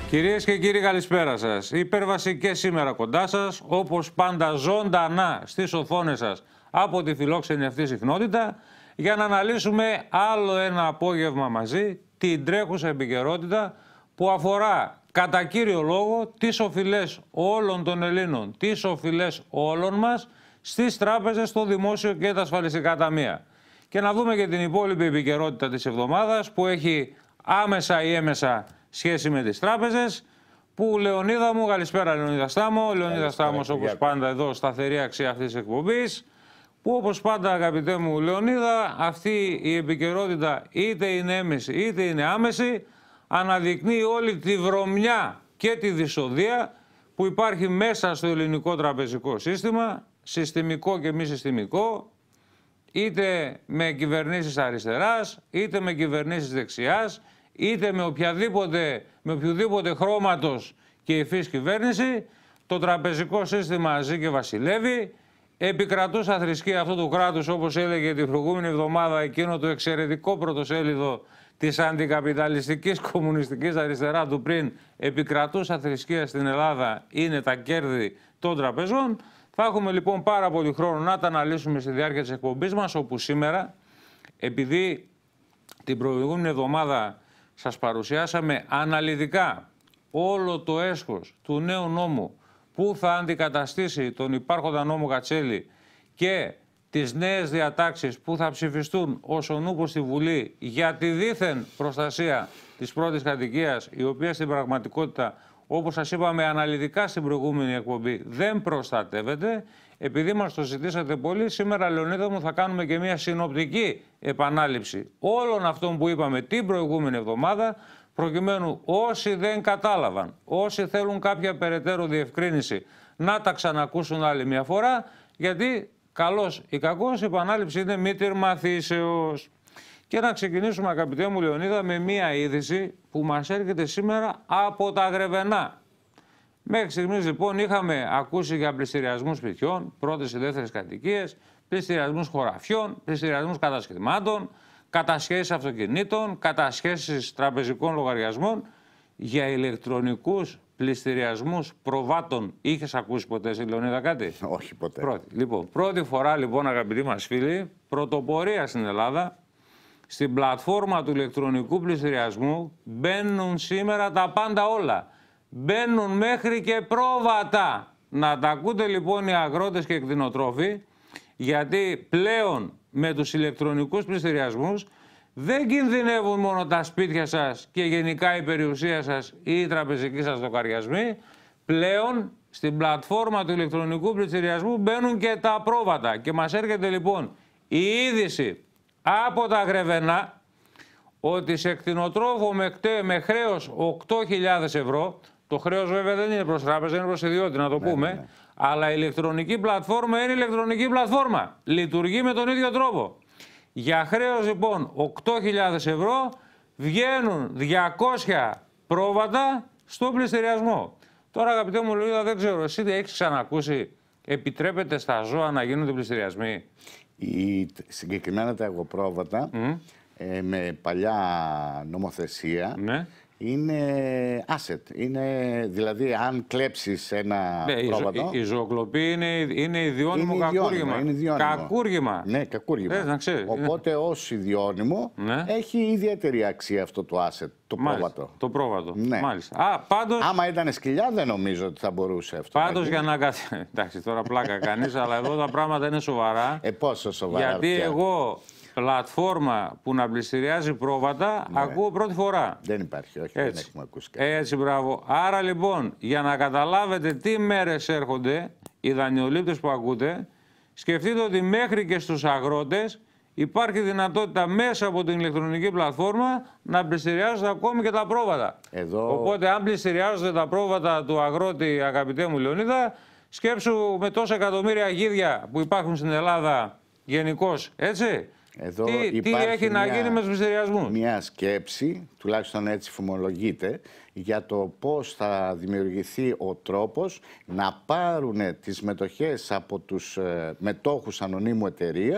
Κυρίες και κύριοι, καλησπέρα σας. Υπέρβαση και σήμερα κοντά σας, όπως πάντα ζωντανά στις οθόνες σας από τη φιλόξενη αυτή συχνότητα, για να αναλύσουμε άλλο ένα απόγευμα μαζί την τρέχουσα επικαιρότητα που αφορά κατά κύριο λόγο τις οφειλές όλων των Ελλήνων, τις οφειλές όλων μας στις τράπεζες, στο δημόσιο και τα ασφαλιστικά ταμεία. Και να δούμε και την υπόλοιπη επικαιρότητα της εβδομάδας που έχει άμεσα ή έμεσα σχέση με τις τράπεζες, που Λεωνίδα μου, καλησπέρα Λεωνίδα Στάμο, Λεωνίδα Στάμος όπως πάντα εδώ σταθερή αξία αυτής της εκπομπής, που όπως πάντα αγαπητέ μου Λεωνίδα, αυτή η επικαιρότητα είτε είναι έμεση είτε είναι άμεση, αναδεικνύει όλη τη βρωμιά και τη δυσοδεία που υπάρχει μέσα στο ελληνικό τραπεζικό σύστημα, συστημικό και μη συστημικό, είτε με κυβερνήσεις αριστεράς, είτε με κυβερνήσεις δεξιάς, είτε με οποιοδήποτε χρώματος και υφής κυβέρνηση. Το τραπεζικό σύστημα ζει και βασιλεύει. Επικρατούσα θρησκεία αυτού του κράτους, όπως έλεγε την προηγούμενη εβδομάδα εκείνο το εξαιρετικό πρωτοσέλιδο της αντικαπιταλιστικής κομμουνιστικής αριστερά του πριν, επικρατούσα θρησκεία στην Ελλάδα είναι τα κέρδη των τραπεζών. Θα έχουμε λοιπόν πάρα πολύ χρόνο να τα αναλύσουμε στη διάρκεια της εκπομπής μας, όπου σήμερα, επειδή την προηγούμενη εβδομάδα σας παρουσιάσαμε αναλυτικά όλο το έσχος του νέου νόμου που θα αντικαταστήσει τον υπάρχοντα νόμο Κατσέλη και τις νέες διατάξεις που θα ψηφιστούν ως ο νούπος στη Βουλή για τη δίθεν προστασία της πρώτης κατοικίας, η οποία στην πραγματικότητα, όπως σας είπαμε αναλυτικά στην προηγούμενη εκπομπή, δεν προστατεύεται. Επειδή μας το ζητήσατε πολύ, σήμερα Λεωνίδα μου θα κάνουμε και μια συνοπτική επανάληψη όλων αυτών που είπαμε την προηγούμενη εβδομάδα, προκειμένου όσοι δεν κατάλαβαν, όσοι θέλουν κάποια περαιτέρω διευκρίνηση, να τα ξανακούσουν άλλη μια φορά, γιατί καλώς ή κακώς η επανάληψη είναι μήτηρ μαθήσεως. Και να ξεκινήσουμε, αγαπητέ μου Λεωνίδα, με μία είδηση που μας έρχεται σήμερα από τα Γρεβενά. Μέχρι στιγμής λοιπόν είχαμε ακούσει για πληστηριασμούς σπιτιών, πρώτες ή δεύτερες κατοικίες, πληστηριασμούς χωραφιών, πληστηριασμούς κατασκευμάτων, κατασχέσεις αυτοκινήτων, κατασχέσεις τραπεζικών λογαριασμών. Για ηλεκτρονικούς πληστηριασμούς προβάτων είχες ακούσει ποτέ εσύ, Λεωνίδα, κάτι? Όχι ποτέ. Πρώτη φορά λοιπόν, αγαπητοί μας φίλοι, πρωτοπορία στην Ελλάδα. Στην πλατφόρμα του ηλεκτρονικού πληστηριασμού μπαίνουν σήμερα τα πάντα όλα. Μπαίνουν μέχρι και πρόβατα. Να τα ακούτε λοιπόν οι αγρότες και κτηνοτρόφοι, γιατί πλέον με τους ηλεκτρονικούς πληστηριασμούς δεν κινδυνεύουν μόνο τα σπίτια σας και γενικά η περιουσία σας ή οι τραπεζικοί σας λογαριασμοί. Πλέον στην πλατφόρμα του ηλεκτρονικού πληστηριασμού μπαίνουν και τα πρόβατα. Και μας έρχεται λοιπόν η είδηση από τα Γρεβενά ότι σε κτηνοτρόφο με χρέος 8.000 ευρώ, το χρέος βέβαια δεν είναι προς τράπεζα, είναι προς ιδιώτη, να το πούμε, ναι. Αλλά η ηλεκτρονική πλατφόρμα είναι ηλεκτρονική πλατφόρμα. Λειτουργεί με τον ίδιο τρόπο. Για χρέος λοιπόν 8.000 ευρώ βγαίνουν 200 πρόβατα στο πληστηριασμό. Τώρα, αγαπητέ μου Λεωνίδα, δεν ξέρω, εσύ δεν έχεις ξανακούσει, επιτρέπεται στα ζώα να γίνονται πληστηριασμοί? Συγκεκριμένα τα εγωπρόβατα με παλιά νομοθεσία είναι asset. Είναι, δηλαδή, αν κλέψεις ένα πρόβατο... Η ζωοκλοπή είναι ιδιώνυμο κακούργημα. Κακούργημα. Ναι, κακούργημα. Να ξέρεις. Οπότε ως ιδιώνυμο έχει ιδιαίτερη αξία αυτό το asset, το πρόβατο. Το πρόβατο. Ναι. Μάλιστα. Πάντως... Άμα ήταν σκυλιά δεν νομίζω ότι θα μπορούσε αυτό. Πάντως για να κάθει... Εντάξει, τώρα πλάκα κανείς, αλλά εδώ τα πράγματα είναι σοβαρά. Πόσο σοβαρά? Γιατί εγώ... πλατφόρμα που να πληστηριάζει πρόβατα, ακούω πρώτη φορά. Δεν υπάρχει, όχι, δεν έχουμε ακούσει κάτι. Έτσι, μπράβο. Άρα λοιπόν, για να καταλάβετε τι μέρες έρχονται οι δανειολήπτες που ακούτε, σκεφτείτε ότι μέχρι και στους αγρότες υπάρχει δυνατότητα μέσα από την ηλεκτρονική πλατφόρμα να πληστηριάζονται ακόμη και τα πρόβατα. Οπότε, αν πληστηριάζονται τα πρόβατα του αγρότη, αγαπητέ μου Λεωνίδα, σκέψου με τόσα εκατομμύρια γίδια που υπάρχουν στην Ελλάδα γενικώς, έτσι. Εδώ τι έχει να γίνει με τους πληστηριασμούς? Μια σκέψη, τουλάχιστον έτσι φημολογείται, για το πώς θα δημιουργηθεί ο τρόπος να πάρουν τις μετοχές από τους μετόχους ανωνύμου εταιρείας,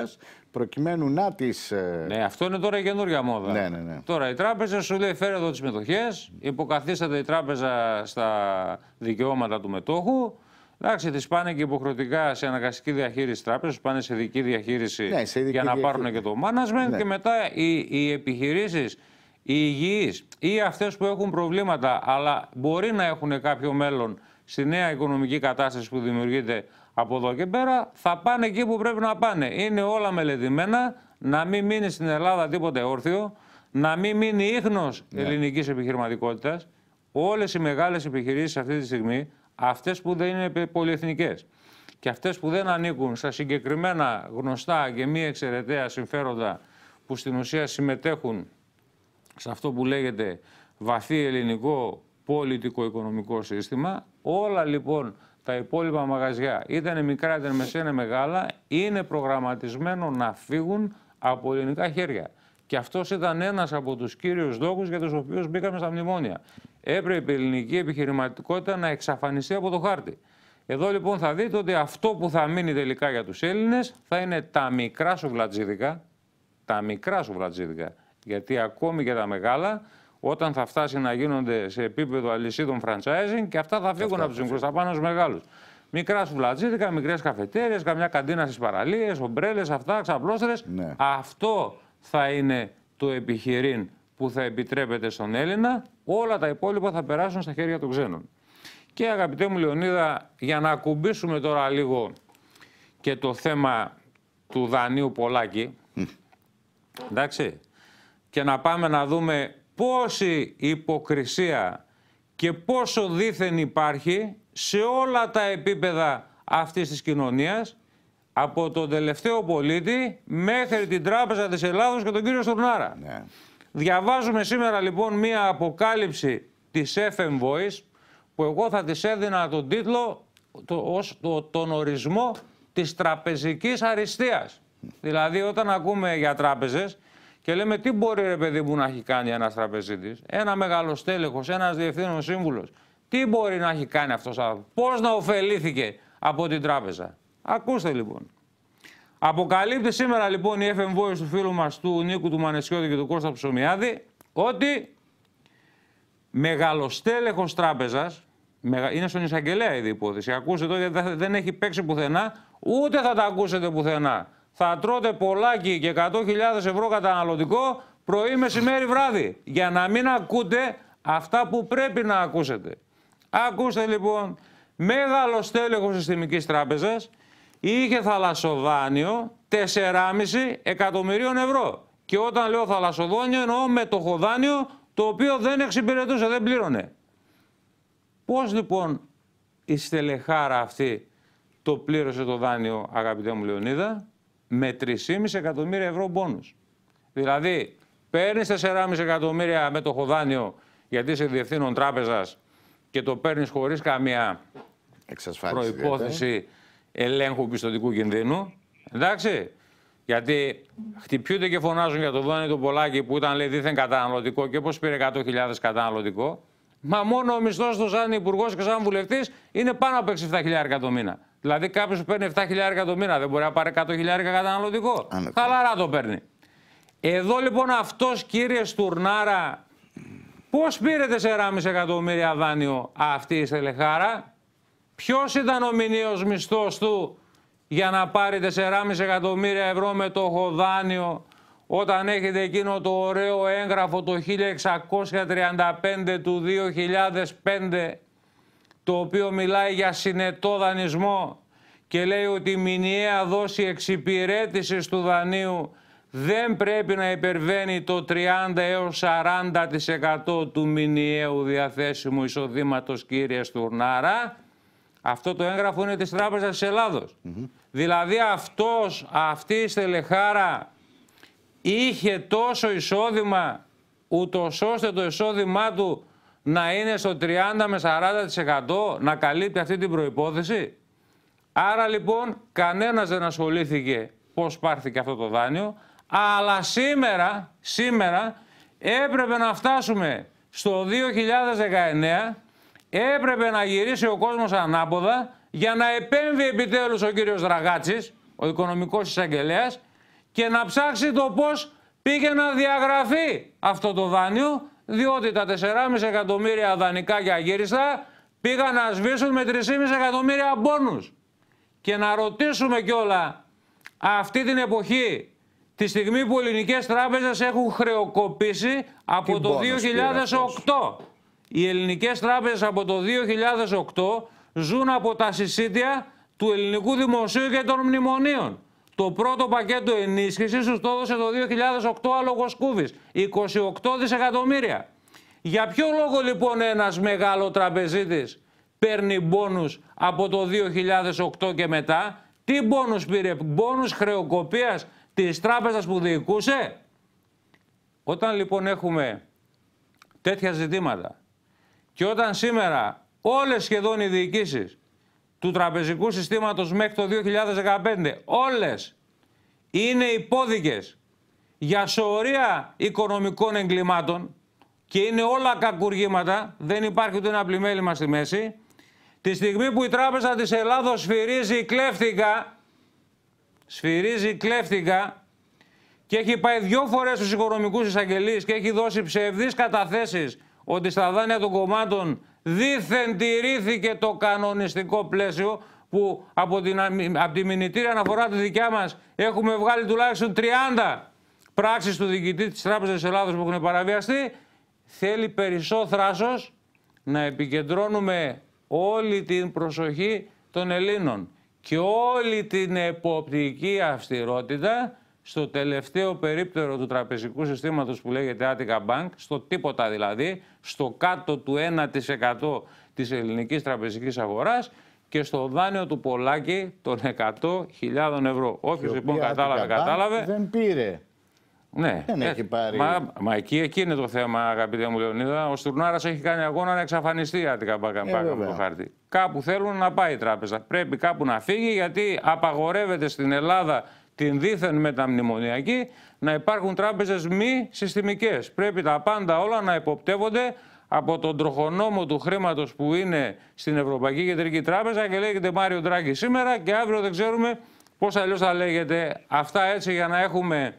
προκειμένου να τις... Ναι, αυτό είναι τώρα η καινούργια μόδα. Ναι. Τώρα η τράπεζα σου λέει φέρε εδώ τις μετοχές, υποκαθίσταται η τράπεζα στα δικαιώματα του μετόχου. Εντάξει, τις πάνε και υποχρεωτικά σε αναγκαστική διαχείριση τράπεζας, πάνε σε ειδική διαχείριση για να πάρουν και το management και μετά οι επιχειρήσεις, οι υγιείς ή αυτές που έχουν προβλήματα αλλά μπορεί να έχουν κάποιο μέλλον στη νέα οικονομική κατάσταση που δημιουργείται από εδώ και πέρα, θα πάνε εκεί που πρέπει να πάνε. Είναι όλα μελετημένα, να μην μείνει στην Ελλάδα τίποτε όρθιο, να μην μείνει ίχνος ελληνικής επιχειρηματικότητας. Όλες οι μεγάλες επιχειρήσεις αυτή τη στιγμή, αυτές που δεν είναι πολυεθνικές και αυτές που δεν ανήκουν στα συγκεκριμένα γνωστά και μη εξαιρεταία συμφέροντα που στην ουσία συμμετέχουν σε αυτό που λέγεται βαθύ ελληνικό πολιτικο-οικονομικό σύστημα, όλα λοιπόν τα υπόλοιπα μαγαζιά, είτε είναι μικρά είτε είναι μεσαία είτε μεγάλα, είναι προγραμματισμένο να φύγουν από ελληνικά χέρια. Και αυτός ήταν ένας από τους κύριους λόγους για τους οποίους μπήκαμε στα μνημόνια. Έπρεπε η ελληνική επιχειρηματικότητα να εξαφανιστεί από το χάρτη. Εδώ λοιπόν θα δείτε ότι αυτό που θα μείνει τελικά για τους Έλληνες θα είναι τα μικρά σουβλατζίδικα. Τα μικρά σουβλατζίδικα. Γιατί ακόμη και τα μεγάλα, όταν θα φτάσει να γίνονται σε επίπεδο αλυσίδων franchising, και αυτά θα φύγουν από τους μικρούς, θα πάνε στους μεγάλους. Μικρά σουβλατζίδικα, μικρές καφετέριες, καμιά καντίνα στις παραλίες, ομπρέλες, αυτά, ξαπλώστρες. Ναι. Αυτό θα είναι το επιχειρήν που θα επιτρέπεται στον Έλληνα. Όλα τα υπόλοιπα θα περάσουν στα χέρια των ξένων. Και αγαπητέ μου Λεωνίδα, για να ακουμπήσουμε τώρα λίγο και το θέμα του δανείου Πολάκη, εντάξει, και να πάμε να δούμε πόση υποκρισία και πόσο δήθεν υπάρχει σε όλα τα επίπεδα αυτής της κοινωνίας, από τον τελευταίο πολίτη μέχρι την Τράπεζα της Ελλάδος και τον κύριο Στουρνάρα. Ναι. Διαβάζουμε σήμερα λοιπόν μία αποκάλυψη της FM Voice, που εγώ θα της έδινα τον τίτλο ως τον ορισμό της τραπεζικής αριστείας. Δηλαδή όταν ακούμε για τράπεζες και λέμε τι μπορεί ρε παιδί μου να έχει κάνει ένας τραπεζίτης, ένα μεγαλοστέλεχος, ένας διευθύνων σύμβουλος, τι μπορεί να έχει κάνει αυτός ο άνθρωπος, πώς να ωφελήθηκε από την τράπεζα. Ακούστε λοιπόν. Αποκαλύπτει σήμερα λοιπόν η FM Voice του φίλου μας του Νίκου του Μανεσιώτη και του Κώστα Ψωμιάδη ότι μεγαλοστέλεχος τράπεζας, είναι στον εισαγγελέα η υπόθεση, ακούστε το γιατί δεν έχει παίξει πουθενά, ούτε θα τα ακούσετε πουθενά. Θα τρώτε Πολάκι και 100.000 ευρώ καταναλωτικό πρωί, μεσημέρι, βράδυ, για να μην ακούτε αυτά που πρέπει να ακούσετε. Ακούστε λοιπόν, μεγαλοστέλεχος συστημικής τράπεζας είχε θαλασσοδάνειο 4,5 εκατομμυρίων ευρώ. Και όταν λέω θαλασσοδάνειο εννοώ μετοχοδάνειο το οποίο δεν εξυπηρετούσε, δεν πλήρωνε. Πώς λοιπόν η στελεχάρα αυτή το πλήρωσε το δάνειο, αγαπητέ μου Λεωνίδα? Με 3,5 εκατομμύρια ευρώ μπόνους. Δηλαδή παίρνεις 4,5 εκατομμύρια μετοχοδάνειο γιατί είσαι διευθύνων τράπεζας και το παίρνεις χωρίς καμία προϋπόθεση ελέγχου πιστωτικού κινδύνου. Εντάξει. Γιατί χτυπιούνται και φωνάζουν για το δάνειο του Πολάκη που ήταν λέει δίθεν καταναλωτικό και πώς πήρε 100.000 καταναλωτικό. Μα μόνο ο μισθός του σαν υπουργός και σαν βουλευτής είναι πάνω από 6-7 το μήνα. Δηλαδή κάποιος που παίρνει 7.000 το μήνα δεν μπορεί να πάρει 100.000 καταναλωτικό. Χαλαρά το παίρνει. Εδώ λοιπόν αυτός κύριε Στουρνάρα πώς πήρε 4,5 εκατομμύρια δάνειο αυτή η στελεχάρα? Ποιος ήταν ο μηνιαίος μισθός του για να πάρει 4,5 εκατομμύρια ευρώ μετοχοδάνειο όταν έχετε εκείνο το ωραίο έγγραφο το 1635 του 2005 το οποίο μιλάει για συνετό δανεισμό και λέει ότι η μηνιαία δόση εξυπηρέτησης του δανείου δεν πρέπει να υπερβαίνει το 30 έως 40% του μηνιαίου διαθέσιμου εισοδήματος, κύριε Στουρνάρα. Αυτό το έγγραφο είναι της Τράπεζας της Ελλάδος. Δηλαδή αυτή η στελεχάρα είχε τόσο εισόδημα ούτως ώστε το εισόδημά του να είναι στο 30 με 40%, να καλύπτει αυτή την προϋπόθεση. Άρα λοιπόν κανένας δεν ασχολήθηκε πώς πάρθηκε αυτό το δάνειο, αλλά σήμερα έπρεπε να φτάσουμε στο 2019, έπρεπε να γυρίσει ο κόσμος ανάποδα για να επέμβει επιτέλους ο κύριος Δραγάτσης, ο οικονομικός εισαγγελέας, και να ψάξει το πώς πήγε να διαγραφεί αυτό το δάνειο, διότι τα 4,5 εκατομμύρια δανεικά και αγύριστα πήγαν να σβήσουν με 3,5 εκατομμύρια μπόνους. Και να ρωτήσουμε κιόλα αυτή την εποχή, τη στιγμή που οι ελληνικές τράπεζες έχουν χρεοκοπήσει από το 2008. Οι ελληνικές τράπεζες από το 2008 ζουν από τα συσίτια του ελληνικού δημοσίου και των μνημονίων. Το πρώτο πακέτο ενίσχυσης τους το έδωσε το 2008 Αλογοσκούβης, 28 δισεκατομμύρια. Για ποιο λόγο λοιπόν ένας μεγάλο τραπεζίτης παίρνει μπόνους από το 2008 και μετά? Τι μπόνους πήρε? Μπόνους χρεοκοπίας της τράπεζας που διοικούσε? Όταν λοιπόν έχουμε τέτοια ζητήματα και όταν σήμερα όλες σχεδόν οι διοικήσεις του τραπεζικού συστήματος μέχρι το 2015 όλες είναι υπόδικες για σωρία οικονομικών εγκλημάτων και είναι όλα κακουργήματα, δεν υπάρχει ούτε ένα πλημέλημα στη μέση, τη στιγμή που η Τράπεζα της Ελλάδος σφυρίζει κλέφτικα και έχει πάει 2 φορές στους οικονομικούς εισαγγελείς και έχει δώσει ψευδείς καταθέσεις ότι στα δάνεια των κομμάτων δήθεν τηρήθηκε το κανονιστικό πλαίσιο, που από τη μηνυτήρια αναφορά τη δικιά μας έχουμε βγάλει τουλάχιστον 30 πράξεις του διοικητή της Τράπεζας της Ελλάδος που έχουν παραβιαστεί. Θέλει περισσό θράσος να επικεντρώνουμε όλη την προσοχή των Ελλήνων και όλη την εποπτική αυστηρότητα στο τελευταίο περίπτερο του τραπεζικού συστήματος που λέγεται Attica Bank, στο τίποτα δηλαδή, στο κάτω του 1% της ελληνικής τραπεζικής αγοράς και στο δάνειο του Πολάκη των 100.000 ευρώ. Όποιος λοιπόν κατάλαβε. Δεν πήρε. Ναι, δεν έχει πάρει. Μα εκεί είναι το θέμα, αγαπητέ μου Λεωνίδα. Ο Στουρνάρας έχει κάνει αγώνα να εξαφανιστεί η Attica Bank από το χάρτη. Κάπου θέλουν να πάει η τράπεζα. Πρέπει κάπου να φύγει, γιατί απαγορεύεται στην Ελλάδα την δίθεν μεταμνημονιακή να υπάρχουν τράπεζες μη συστημικές. Πρέπει τα πάντα όλα να υποπτεύονται από τον τροχονόμο του χρήματος που είναι στην Ευρωπαϊκή Κεντρική Τράπεζα και λέγεται Μάριο Ντράγκη σήμερα και αύριο δεν ξέρουμε πώς αλλιώς θα λέγεται. Αυτά έτσι για να έχουμε,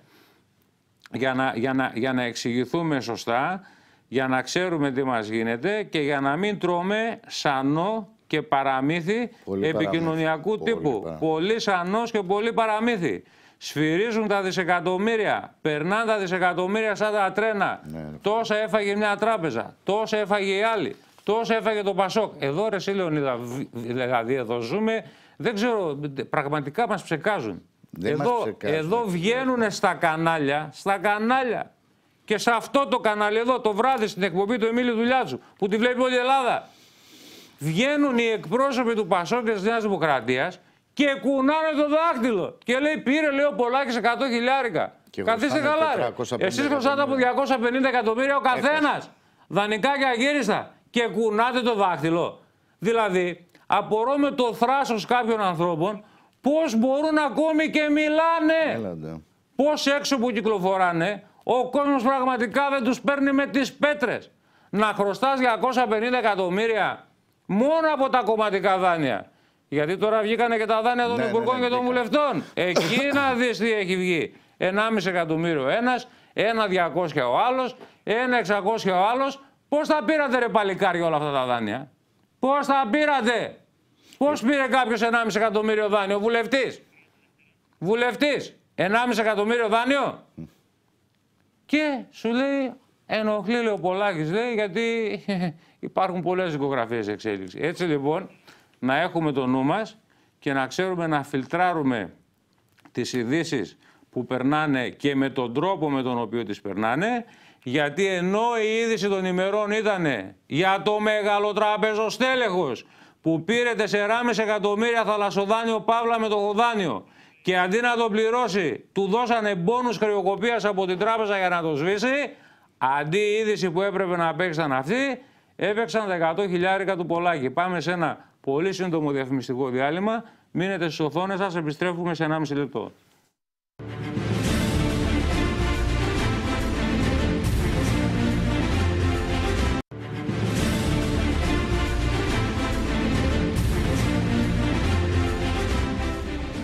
για να εξηγηθούμε σωστά, για να ξέρουμε τι μας γίνεται και για να μην τρώμε σανό και παραμύθι επικοινωνιακού τύπου. Πολύ σανός και πολύ παραμύθι. Σφυρίζουν τα δισεκατομμύρια, περνάνε τα δισεκατομμύρια σαν τα τρένα. Ναι. Τόσα έφαγε μια τράπεζα, τόσα έφαγε η άλλη, τόσα έφαγε το Πασόκ. Εδώ ρε εσύ Λεωνίδα, δηλαδή εδώ ζούμε, δεν ξέρω, πραγματικά μας ψεκάζουν. Εδώ βγαίνουν στα κανάλια και σε αυτό το κανάλι εδώ το βράδυ στην εκπομπή του Εμίλη Δουλιάτσου που τη βλέπει όλη η Ελλάδα. Βγαίνουν οι εκπρόσωποι του Πασόκ και της Νέας Δημοκρατίας και κουνάνε το δάχτυλο. Και λέει πήρε λέει ο Πολάκης 100 χιλιάρικα. Καθίστε καλά ρε. Εσείς χρωστάτε από 250 εκατομμύρια ο καθένας. Δανεικά και αγύριστα. Και κουνάτε το δάχτυλο. Δηλαδή απορώ με το θράσος κάποιων ανθρώπων πώς μπορούν ακόμη και μιλάνε. Πώς έξω που κυκλοφοράνε ο κόσμος πραγματικά δεν τους παίρνει με τις πέτρες. Να χρωστάς 250 εκατομμύρια μόνο από τα κομματικά δάνεια. Γιατί τώρα βγήκανε και τα δάνεια των υπουργών και των βουλευτών. Εκεί να δεις τι έχει βγει. 1,5 εκατομμύριο ένας, 1.200 ο άλλος, 1.600 ο άλλος. Πώς τα πήρατε ρε παλικάρια όλα αυτά τα δάνεια? Πώς τα πήρατε? Πώς πήρε κάποιος 1,5 εκατομμύριο δάνειο? Βουλευτής. 1,5 εκατομμύριο δάνειο. Και σου λέει, ενοχλεί λέει ο Πολάκης, λέει, γιατί υπάρχουν πολλές δικογραφίες εξέλιξη. Έτσι λοιπόν, να έχουμε το νου μας και να ξέρουμε να φιλτράρουμε τις ειδήσεις που περνάνε και με τον τρόπο με τον οποίο τις περνάνε, γιατί ενώ η είδηση των ημερών ήταν για το μεγαλοτραπεζοστέλεχος που πήρε 4,5 εκατομμύρια θαλασσοδάνειο παύλα μετοχοδάνειο και αντί να το πληρώσει του δώσανε μπόνους χρεοκοπίας από την τράπεζα για να το σβήσει, αντί η είδηση που έπρεπε να παίξαν αυτοί, έπαιξαν τα 100 χιλιάρικα του Πολάκη. Πάμε σε ένα πολύ σύντομο διαφημιστικό διάλειμμα. Μείνετε στις οθόνες σας, επιστρέφουμε σε 1,5 λεπτό.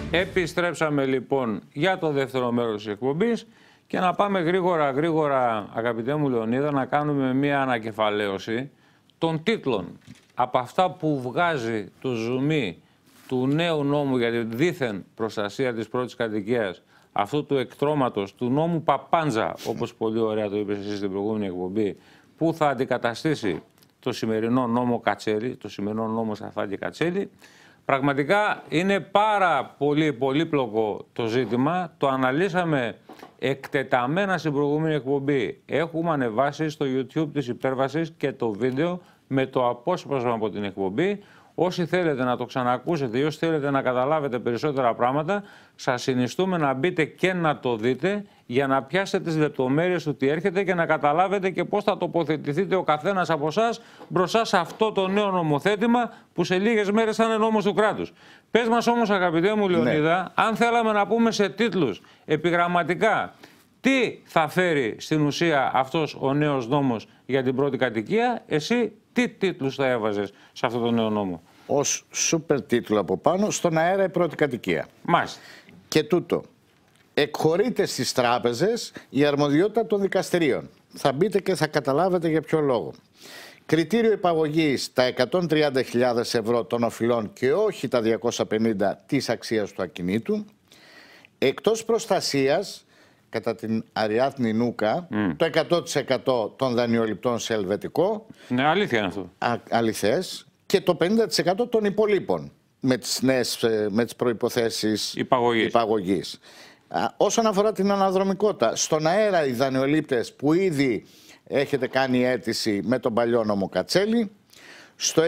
Επιστρέψαμε λοιπόν για το δεύτερο μέρος της εκπομπής και να πάμε γρήγορα, αγαπητέ μου Λεωνίδα, να κάνουμε μία ανακεφαλαίωση των τίτλων από αυτά που βγάζει το ζουμί του νέου νόμου για την δίθεν προστασία της πρώτης κατοικίας, αυτού του εκτρώματος του νόμου Παπάντζα, όπως πολύ ωραία το είπες εσείς στην προηγούμενη εκπομπή, που θα αντικαταστήσει το σημερινό νόμο Κατσέλη, το σημερινό νόμο Σταφάκη Κατσέλη. Πραγματικά είναι πάρα πολύ πολύπλοκο το ζήτημα. Το αναλύσαμε εκτεταμένα στην προηγούμενη εκπομπή. Έχουμε ανεβάσει στο YouTube της Υπέρβασης και το βίντεο με το απόσπασμα από την εκπομπή. Όσοι θέλετε να το ξανακούσετε ή όσοι θέλετε να καταλάβετε περισσότερα πράγματα, σας συνιστούμε να μπείτε και να το δείτε για να πιάσετε τις λεπτομέρειες του τι έρχεται και να καταλάβετε και πώς θα τοποθετηθείτε ο καθένας από εσάς μπροστά σε αυτό το νέο νομοθέτημα που σε λίγες μέρες θα είναι νόμος του κράτους. Πες μας όμως, αγαπητέ μου Λεωνίδα, αν θέλαμε να πούμε σε τίτλους επιγραμματικά τι θα φέρει στην ουσία αυτός ο νέος νόμος για την πρώτη κατοικία, εσύ τι τίτλους θα έβαζες σε αυτό το νέο νόμο? Ως σούπερ τίτλο από πάνω, στον αέρα η πρώτη κατοικία. Μάλιστα. Και τούτο. Εκχωρείται στις τράπεζες η αρμοδιότητα των δικαστηρίων. Θα μπείτε και θα καταλάβετε για ποιο λόγο. Κριτήριο υπαγωγής τα 130.000 ευρώ των οφειλών και όχι τα 250 της αξίας του ακινήτου. Εκτός προστασίας, κατά την Αριάδνη Νούκα, το 100% των δανειοληπτών σε ελβετικό. Ναι, αλήθεια είναι αυτό. Αληθές. Και το 50% των υπολείπων με τις προϋποθέσεις υπαγωγής. Όσον αφορά την αναδρομικότητα, στον αέρα οι δανειολήπτες που ήδη έχετε κάνει αίτηση με τον παλιό νόμο Κατσέλη, στο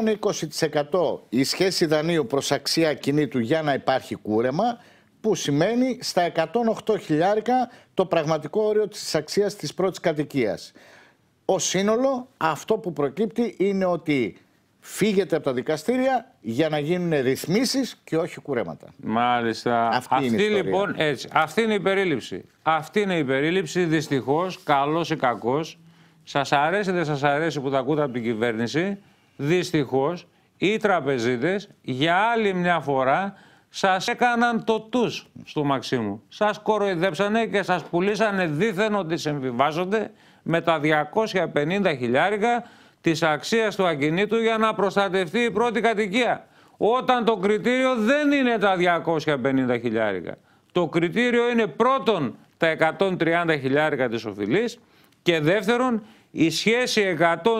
120% η σχέση δανείου προς αξία ακινήτου για να υπάρχει κούρεμα, που σημαίνει στα 108 χιλιάρικα το πραγματικό όριο της αξίας της πρώτης κατοικίας. Ως σύνολο, αυτό που προκύπτει είναι ότι φύγετε από τα δικαστήρια για να γίνουν ρυθμίσεις και όχι κουρέματα. Μάλιστα. Αυτή λοιπόν, έτσι. Αυτή είναι η περίληψη. Αυτή είναι η περίληψη, δυστυχώς, καλός ή κακός. Σας αρέσει ή δεν σας αρέσει που τα ακούτε από την κυβέρνηση, δυστυχώς, οι τραπεζίτες για άλλη μια φορά σας έκαναν το τους στο Μαξίμου. Σας κοροϊδέψανε και σας πουλήσανε δήθεν ότι συμβιβάζονται με τα 250 χιλιάρικα της αξίας του ακινήτου για να προστατευτεί η πρώτη κατοικία. Όταν το κριτήριο δεν είναι τα 250 χιλιάρικα. Το κριτήριο είναι πρώτον τα 130 χιλιάρικα της οφειλής και δεύτερον η σχέση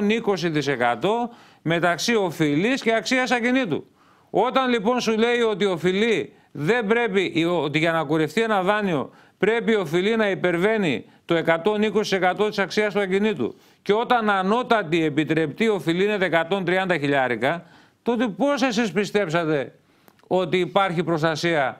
120% μεταξύ οφειλής και αξίας ακινήτου. Όταν λοιπόν σου λέει ότι η οφειλή δεν πρέπει, ότι για να κουρευτεί ένα δάνειο πρέπει η οφειλή να υπερβαίνει το 120% της αξίας του ακινήτου και όταν ανώτατη επιτρεπτή οφειλή είναι 130 χιλιάρικα, τότε πώς εσείς πιστέψατε ότι υπάρχει προστασία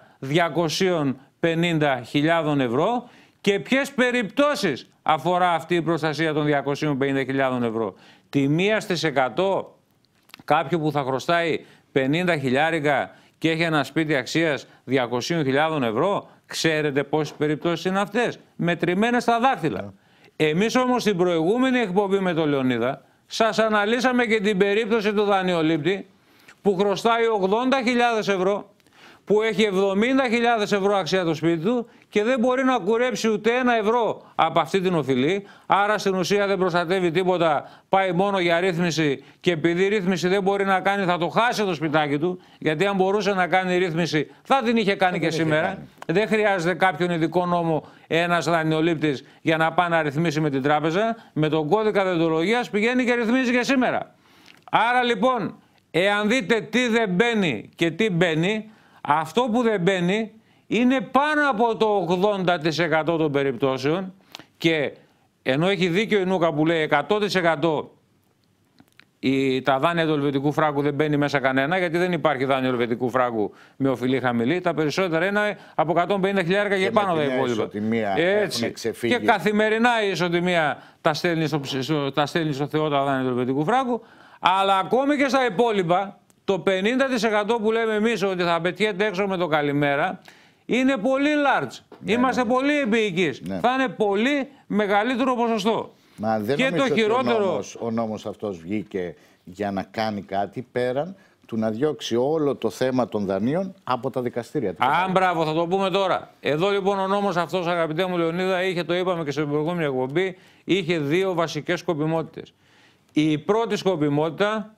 250.000 ευρώ και ποιες περιπτώσεις αφορά αυτή η προστασία των 250.000 ευρώ? Τη 1% κάποιου που θα χρωστάει 50 χιλιάρικα και έχει ένα σπίτι αξίας 200.000 ευρώ, ξέρετε πόσες περιπτώσεις είναι αυτές? Μετρημένες στα δάχτυλα. Εμείς όμως στην προηγούμενη εκπομπή με τον Λεωνίδα σας αναλύσαμε και την περίπτωση του δανειολήπτη που χρωστάει 80.000 ευρώ, που έχει 70.000 ευρώ αξία το σπίτι του και δεν μπορεί να κουρέψει ούτε 1 ευρώ από αυτή την οφειλή. Άρα στην ουσία δεν προστατεύει τίποτα, πάει μόνο για ρύθμιση και επειδή ρύθμιση δεν μπορεί να κάνει θα το χάσει το σπιτάκι του, γιατί αν μπορούσε να κάνει ρύθμιση θα την είχε κάνει και σήμερα. Δεν χρειάζεται κάποιον ειδικό νόμο ένας δανειολήπτης για να πάει να ρυθμίσει με την τράπεζα. Με τον κώδικα δεοντολογίας πηγαίνει και ρυθμίζει και σήμερα. Άρα λοιπόν, εάν δείτε τι δεν μπαίνει και τι μπαίνει, αυτό που δεν μπαίνει είναι πάνω από το 80% των περιπτώσεων και ενώ έχει δίκιο η Νούκα που λέει 100% τα δάνεια του ελβετικού φράγκου δεν μπαίνει μέσα κανένα, γιατί δεν υπάρχει δάνειο ελβετικού φράγκου με οφειλή χαμηλή. Τα περισσότερα είναι από 150 χιλιάρικα και πάνω τα υπόλοιπα. Έτσι. Και καθημερινά η ισοτιμία τα στέλνει στο Θεό τα δάνεια του ελβετικού φράγκου. Αλλά ακόμη και στα υπόλοιπα, το 50% που λέμε εμείς ότι θα πετιέται έξω με το καλημέρα είναι πολύ large. Είμαστε πολύ επίοικείς. Θα είναι πολύ μεγαλύτερο ποσοστό. Μα δεν και νομίζω το χειρότερο... ότι ο νόμος αυτός βγήκε για να κάνει κάτι πέραν του του να διώξει όλο το θέμα των δανείων από τα δικαστήρια. Μπράβο, θα το πούμε τώρα. Εδώ λοιπόν ο νόμος αυτός, αγαπητέ μου Λεωνίδα, είχε, το είπαμε και σε προηγούμενη εκπομπή, είχε δύο βασικές σκοπιμότητες. Η πρώτη σκοπιμότητα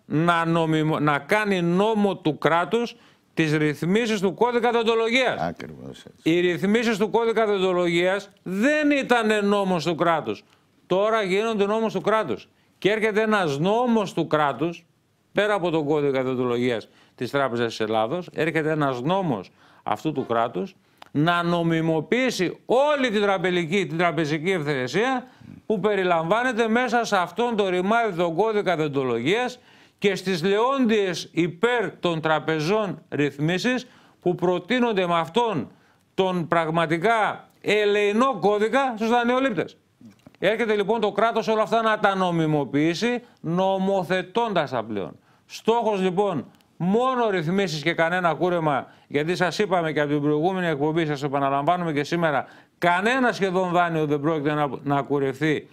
να κάνει νόμο του κράτους τις ρυθμίσεις του κώδικα δεοντολογίας. Ακριβώς έτσι. Οι ρυθμίσεις του κώδικα δεοντολογίας δεν ήταν νόμος του κράτους. Τώρα γίνονται νόμος του κράτους. Και έρχεται ένας νόμος του κράτους, πέρα από τον κώδικα δεοντολογίας της Τράπεζας της Ελλάδος, έρχεται ένας νόμος αυτού του κράτους να νομιμοποιήσει όλη την τραπεζική ευθαιρεσία που περιλαμβάνεται μέσα σε αυτόν το ρημάδι τον κώδικα δεοντολογίας και στις λεόντιες υπέρ των τραπεζών ρυθμίσεις που προτείνονται με αυτόν τον πραγματικά ελεεινό κώδικα στους δανειολήπτες. Έρχεται λοιπόν το κράτος όλα αυτά να τα νομιμοποιήσει, νομοθετώντας τα πλέον. Στόχος λοιπόν μόνο ρυθμίσεις και κανένα κούρεμα, γιατί σας είπαμε και από την προηγούμενη εκπομπή, σας επαναλαμβάνουμε και σήμερα, κανένα σχεδόν δάνειο δεν πρόκειται να κουρευτεί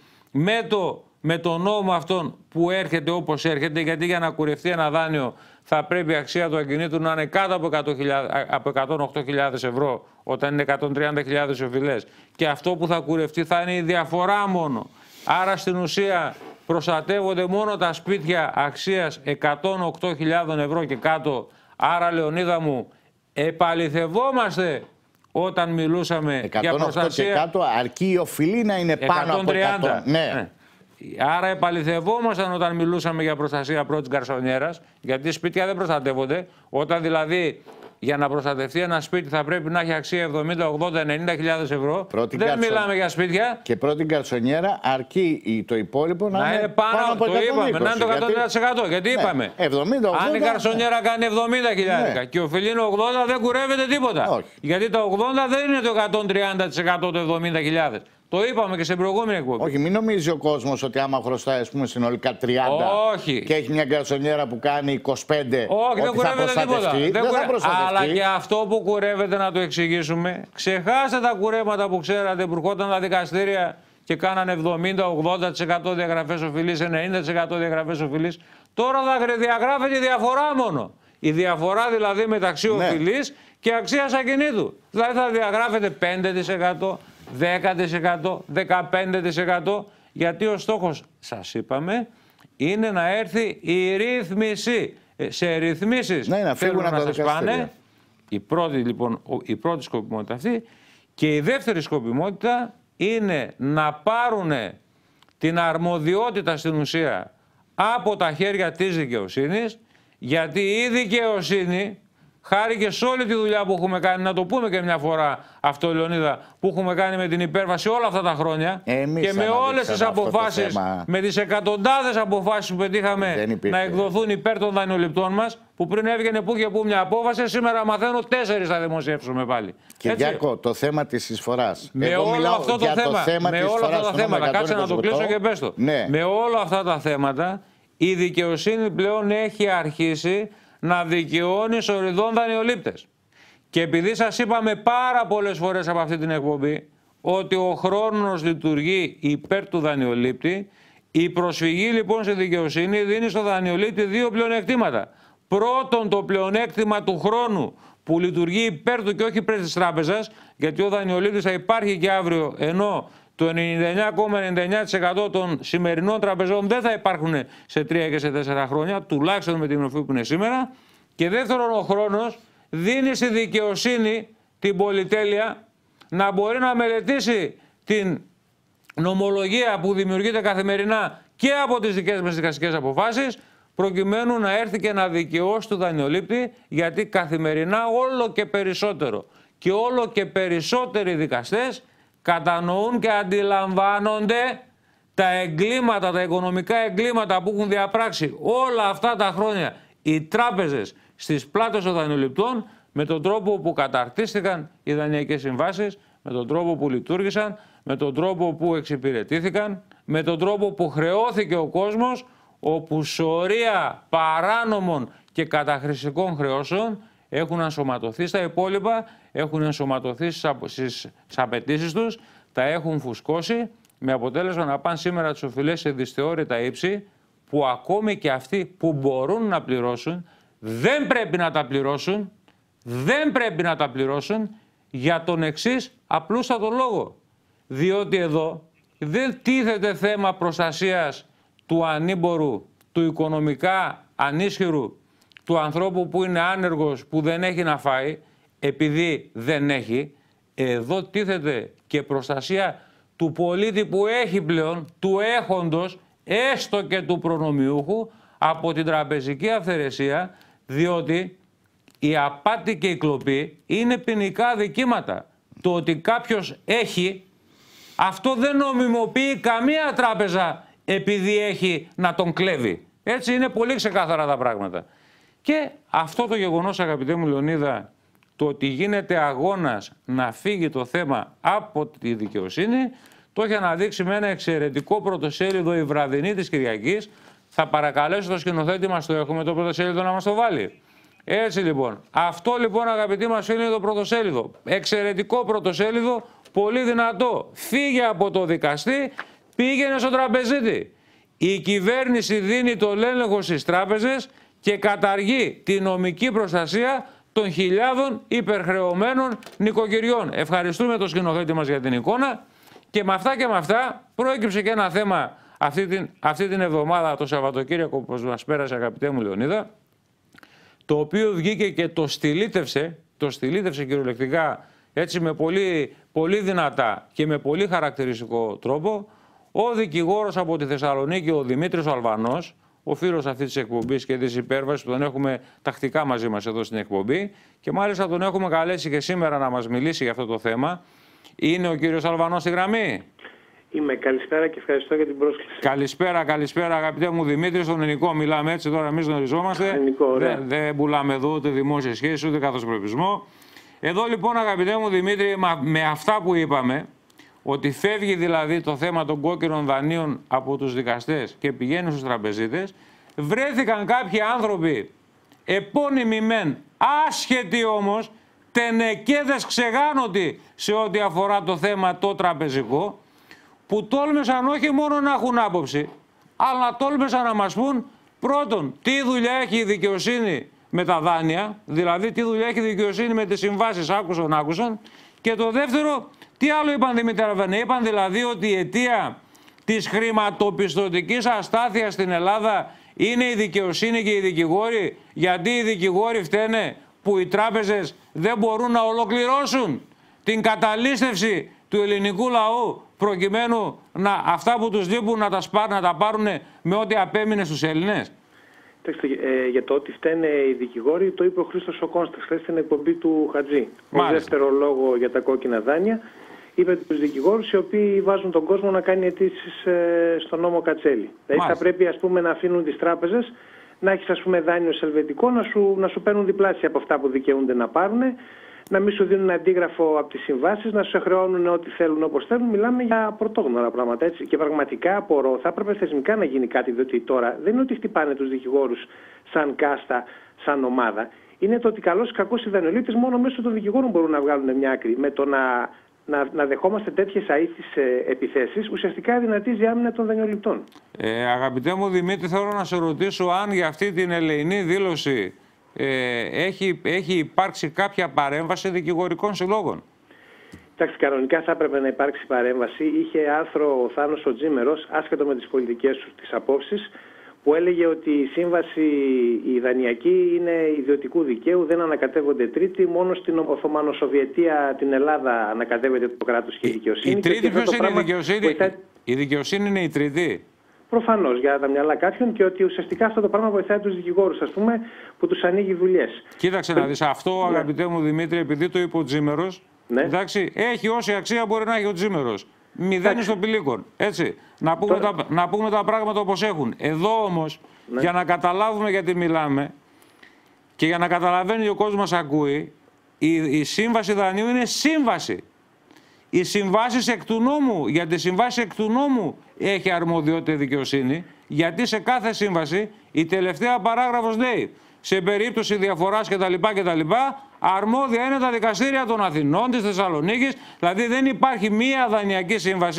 με το νόμο αυτόν που έρχεται όπως έρχεται, γιατί για να κουρευτεί ένα δάνειο θα πρέπει η αξία του ακινήτου να είναι κάτω από 108.000 ευρώ, όταν είναι 130.000 οι οφειλές. Και αυτό που θα κουρευτεί θα είναι η διαφορά μόνο. Άρα στην ουσία προστατεύονται μόνο τα σπίτια αξίας 108.000 ευρώ και κάτω. Άρα, Λεωνίδα μου, επαληθευόμαστε όταν μιλούσαμε για προστασία. 108 και κάτω, αρκεί η οφειλή να είναι πάνω από 100. Ναι. Άρα επαληθευόμασταν όταν μιλούσαμε για προστασία πρώτης γκαρσονιέρας, γιατί σπίτια δεν προστατεύονται. Όταν δηλαδή για να προστατευτεί ένα σπίτι θα πρέπει να έχει αξία 70, 80, 90.000 ευρώ. Δεν μιλάμε για σπίτια. Και πρώτη γκαρσονιέρα αρκεί το υπόλοιπο να είναι πάνω από 120. Το είπαμε, να είναι το 130%. Γιατί είπαμε, 70, 80, αν η γκαρσονιέρα κάνει 70.000 και ο οφειλή είναι 80, δεν κουρεύεται τίποτα. Όχι. Γιατί το 80 δεν είναι το 130% το 70.000. Το είπαμε και σε προηγούμενη εκπομπή. Όχι, μην νομίζει ο κόσμος ότι άμα χρωστάει, ας πούμε, συνολικά 30 και έχει μια γκαρσονιέρα που κάνει 25, όχι, δεν θα προστατευτεί. Δεν θα προστατευτεί. Αλλά και αυτό που κουρεύεται να το εξηγήσουμε, ξεχάστε τα κουρέματα που ξέρατε που ερχόταν τα δικαστήρια και κάνανε 70-80% διαγραφές οφειλής, 90% διαγραφές οφειλής. Τώρα θα διαγράφεται η διαφορά μόνο. Η διαφορά δηλαδή μεταξύ οφειλής και αξίας ακινήτου. Δηλαδή θα διαγράφεται 5%. 10%, 15%, γιατί ο στόχος, σας είπαμε, είναι να έρθει η ρύθμιση. Σε ρυθμίσεις θέλουν να σας πάνε. Η πρώτη σκοπιμότητα αυτή. Και η δεύτερη σκοπιμότητα είναι να πάρουν την αρμοδιότητα στην ουσία από τα χέρια της δικαιοσύνης, γιατί η δικαιοσύνη, χάρη και σε όλη τη δουλειά που έχουμε κάνει, να το πούμε και μια φορά αυτό, Λεωνίδα, που έχουμε κάνει με την υπέρβαση όλα αυτά τα χρόνια και με όλες τις αποφάσεις, με τις εκατοντάδες αποφάσεις που πετύχαμε να εκδοθούν υπέρ των δανειοληπτών μας, που πριν έβγαινε που και που μια απόφαση, σήμερα μαθαίνω 4 θα δημοσιεύσουμε πάλι. Κυριάκο, το θέμα της εισφοράς. Με όλο αυτό το θέμα, με όλα αυτά τα θέματα, κάτσε να το κλείσω και πες το. Ναι. Με όλα αυτά τα θέματα, η δικαιοσύνη πλέον έχει αρχίσει να δικαιώνει σοριδών δανειολήπτες. Και επειδή σας είπαμε πάρα πολλές φορές από αυτή την εκπομπή ότι ο χρόνος λειτουργεί υπέρ του δανειολήπτη, η προσφυγή λοιπόν στη δικαιοσύνη δίνει στο δανειολήπτη δύο πλεονεκτήματα. Πρώτον, το πλεονέκτημα του χρόνου που λειτουργεί υπέρ του και όχι υπέρ της τράπεζας, γιατί ο δανειολήπτης θα υπάρχει και αύριο, ενώ το 99,99% των σημερινών τραπεζών δεν θα υπάρχουν σε 3 και σε 4 χρόνια, τουλάχιστον με την μορφή που είναι σήμερα. Και δεύτερον, ο χρόνος δίνει στη δικαιοσύνη την πολυτέλεια να μπορεί να μελετήσει την νομολογία που δημιουργείται καθημερινά και από τις δικές μας δικαστικές αποφάσεις, προκειμένου να έρθει και να δικαιώσει του δανειολήπτη, γιατί καθημερινά όλο και περισσότερο και όλο και περισσότεροι δικαστές κατανοούν και αντιλαμβάνονται τα εγκλήματα, τα οικονομικά εγκλήματα που έχουν διαπράξει όλα αυτά τα χρόνια οι τράπεζες στις πλάτες των δανειοληπτών, με τον τρόπο που καταρτίστηκαν οι δανειακές συμβάσεις, με τον τρόπο που λειτουργήσαν, με τον τρόπο που εξυπηρετήθηκαν, με τον τρόπο που χρεώθηκε ο κόσμος, όπου σωρία παράνομων και καταχρηστικών χρεώσεων έχουν ενσωματωθεί στα υπόλοιπα, έχουν ενσωματωθεί στις απαιτήσεις τους, τα έχουν φουσκώσει, με αποτέλεσμα να πάνε σήμερα τις οφειλές σε δυσθεώρητα ύψη, που ακόμη και αυτοί που μπορούν να πληρώσουν δεν πρέπει να τα πληρώσουν. Δεν πρέπει να τα πληρώσουν για τον εξής απλούστατο λόγο. Διότι εδώ δεν τίθεται θέμα προστασίας του ανήμπορου, του οικονομικά ανίσχυρου, του ανθρώπου που είναι άνεργος, που δεν έχει να φάει, επειδή δεν έχει. Εδώ τίθεται και προστασία του πολίτη που έχει πλέον, του έχοντος, έστω και του προνομιούχου, από την τραπεζική αυθαιρεσία, διότι η απάτη και η κλοπή είναι ποινικά δικήματα. Το ότι κάποιος έχει, αυτό δεν νομιμοποιεί καμία τράπεζα επειδή έχει να τον κλέβει. Έτσι είναι πολύ ξεκάθαρα τα πράγματα. Και αυτό το γεγονός, αγαπητέ μου Λεωνίδα, το ότι γίνεται αγώνας να φύγει το θέμα από τη δικαιοσύνη, το έχει αναδείξει με ένα εξαιρετικό πρωτοσέλιδο η βραδινή της Κυριακής. Θα παρακαλέσω το σκηνοθέτη μας, το έχουμε το πρωτοσέλιδο, να μας το βάλει. Έτσι λοιπόν. Αυτό λοιπόν, αγαπητοί μας φίλοι, είναι το πρωτοσέλιδο. Εξαιρετικό πρωτοσέλιδο, πολύ δυνατό. Φύγε από το δικαστή, πήγαινε στο τραπεζίτη. Η κυβέρνηση δίνει το έλεγχο στις τράπεζες και καταργεί τη νομική προστασία των χιλιάδων υπερχρεωμένων νοικοκυριών. Ευχαριστούμε τον σκηνοθέτη μας για την εικόνα. Και με αυτά προέκυψε και ένα θέμα αυτή την εβδομάδα, το Σαββατοκύριακο που μας πέρασε, αγαπητέ μου Λεωνίδα, το οποίο βγήκε και το στυλίτευσε κυριολεκτικά, έτσι με πολύ δυνατά και με πολύ χαρακτηριστικό τρόπο, ο δικηγόρος από τη Θεσσαλονίκη, ο Δημήτρης Αλβανός, ο φίλος αυτής της εκπομπής και της υπέρβασης, που τον έχουμε τακτικά μαζί μας εδώ στην εκπομπή και μάλιστα τον έχουμε καλέσει και σήμερα να μας μιλήσει για αυτό το θέμα. Είναι ο κύριος Αλβανός στη γραμμή? Είμαι. Καλησπέρα και ευχαριστώ για την πρόσκληση. Καλησπέρα αγαπητέ μου Δημήτρη. Στον ελληνικό μιλάμε έτσι τώρα, εμείς γνωριζόμαστε. Δεν πουλάμε εδώ ούτε δημόσιες σχέσεις ούτε καθοσπρεπισμό. Εδώ λοιπόν, αγαπητέ μου Δημήτρη, με αυτά που είπαμε, ότι φεύγει δηλαδή το θέμα των κόκκινων δανείων από τους δικαστές και πηγαίνει στους τραπεζίτες, βρέθηκαν κάποιοι άνθρωποι επώνυμοι μεν, άσχετοι όμως, τενεκέδες ξεγάνωτοι σε ό,τι αφορά το θέμα το τραπεζικό, που τόλμησαν όχι μόνο να έχουν άποψη, αλλά τόλμησαν να μας πούν πρώτον τι δουλειά έχει η δικαιοσύνη με τα δάνεια, δηλαδή τι δουλειά έχει η δικαιοσύνη με τις συμβάσεις άκουσον, και το δεύτερο, τι άλλο είπαν, Δημήτρη Αλβανέ? Είπαν δηλαδή ότι η αιτία της χρηματοπιστωτικής αστάθειας στην Ελλάδα είναι η δικαιοσύνη και οι δικηγόροι, γιατί οι δικηγόροι φταίνε που οι τράπεζες δεν μπορούν να ολοκληρώσουν την καταλήστευση του ελληνικού λαού, προκειμένου αυτά που τους λείπουν να τα πάρουν με ό,τι απέμεινε στους Έλληνες. Για το ότι φταίνε οι δικηγόροι, το είπε ο Χρήστος ο Κώστας χθες στην εκπομπή του Χατζή. Ο δεύτερο λόγο για τα κόκκινα δάνεια, είπε τους δικηγόρους οι οποίοι βάζουν τον κόσμο να κάνει αιτήσεις στον νόμο Κατσέλη. Δηλαδή θα πρέπει, ας πούμε, να αφήνουν τις τράπεζες να έχεις, ας πούμε, δάνειο ελβετικό, να σου παίρνουν διπλάσια από αυτά που δικαιούνται να πάρουν, να μην σου δίνουν αντίγραφο από τις συμβάσεις, να σου χρεώνουν ό,τι θέλουν όπως θέλουν. Μιλάμε για πρωτόγνωρα πράγματα, έτσι. Και πραγματικά απορώ, θα έπρεπε θεσμικά να γίνει κάτι, διότι τώρα δεν είναι ότι χτυπάνε τους δικηγόρους σαν κάστα, σαν ομάδα. Είναι το ότι καλώς ή κακώς οι δανειολήπτες μόνο μέσω των δικηγόρων μπορούν να βγάλουν μια άκρη. Με το να δεχόμαστε τέτοιες αήθεις επιθέσεις, ουσιαστικά δυνατίζει άμυνα των δανειοληπτών. Αγαπητέ μου Δημήτρη, θέλω να σε ρωτήσω αν για αυτή την ελεηνή δήλωση έχει υπάρξει κάποια παρέμβαση δικηγορικών συλλόγων. Εντάξει, κανονικά θα έπρεπε να υπάρξει παρέμβαση. Είχε άρθρο ο Θάνος ο Τζίμερος, άσχετο με τις πολιτικές του τις απόψεις, που έλεγε ότι η σύμβαση η δανειακή είναι ιδιωτικού δικαίου, δεν ανακατεύονται τρίτη, μόνο στην Οθωμανοσοβιετία, την Ελλάδα, ανακατεύεται το κράτος και η δικαιοσύνη. Η τρίτη ποιος είναι η δικαιοσύνη? Η δικαιοσύνη είναι η τρίτη. Προφανώς, για τα μυαλά κάποιων, και ότι ουσιαστικά αυτό το πράγμα βοηθάει τους δικηγόρους, ας πούμε, που τους ανοίγει δουλειές. Κοίταξε να δεις, αυτό, αγαπητέ μου Δημήτρη, επειδή το είπε ο Τζίμερος, εντάξει, έχει όση αξία μπορεί να έχει ο Τζίμερος. Μηδέν στο πηλίκον. Έτσι. Να πούμε τα πράγματα όπως έχουν. Εδώ όμως, για να καταλάβουμε γιατί μιλάμε και για να καταλαβαίνει ο κόσμος μας ακούει, η σύμβαση δανείου είναι σύμβαση. Οι συμβάσεις εκ του νόμου, για τις συμβάσεις εκ του νόμου έχει αρμοδιότητα δικαιοσύνη, γιατί σε κάθε σύμβαση η τελευταία παράγραφος λέει σε περίπτωση διαφοράς κτλ. Αρμόδια είναι τα δικαστήρια των Αθηνών, της Θεσσαλονίκης. Δηλαδή δεν υπάρχει μία δανειακή σύμβαση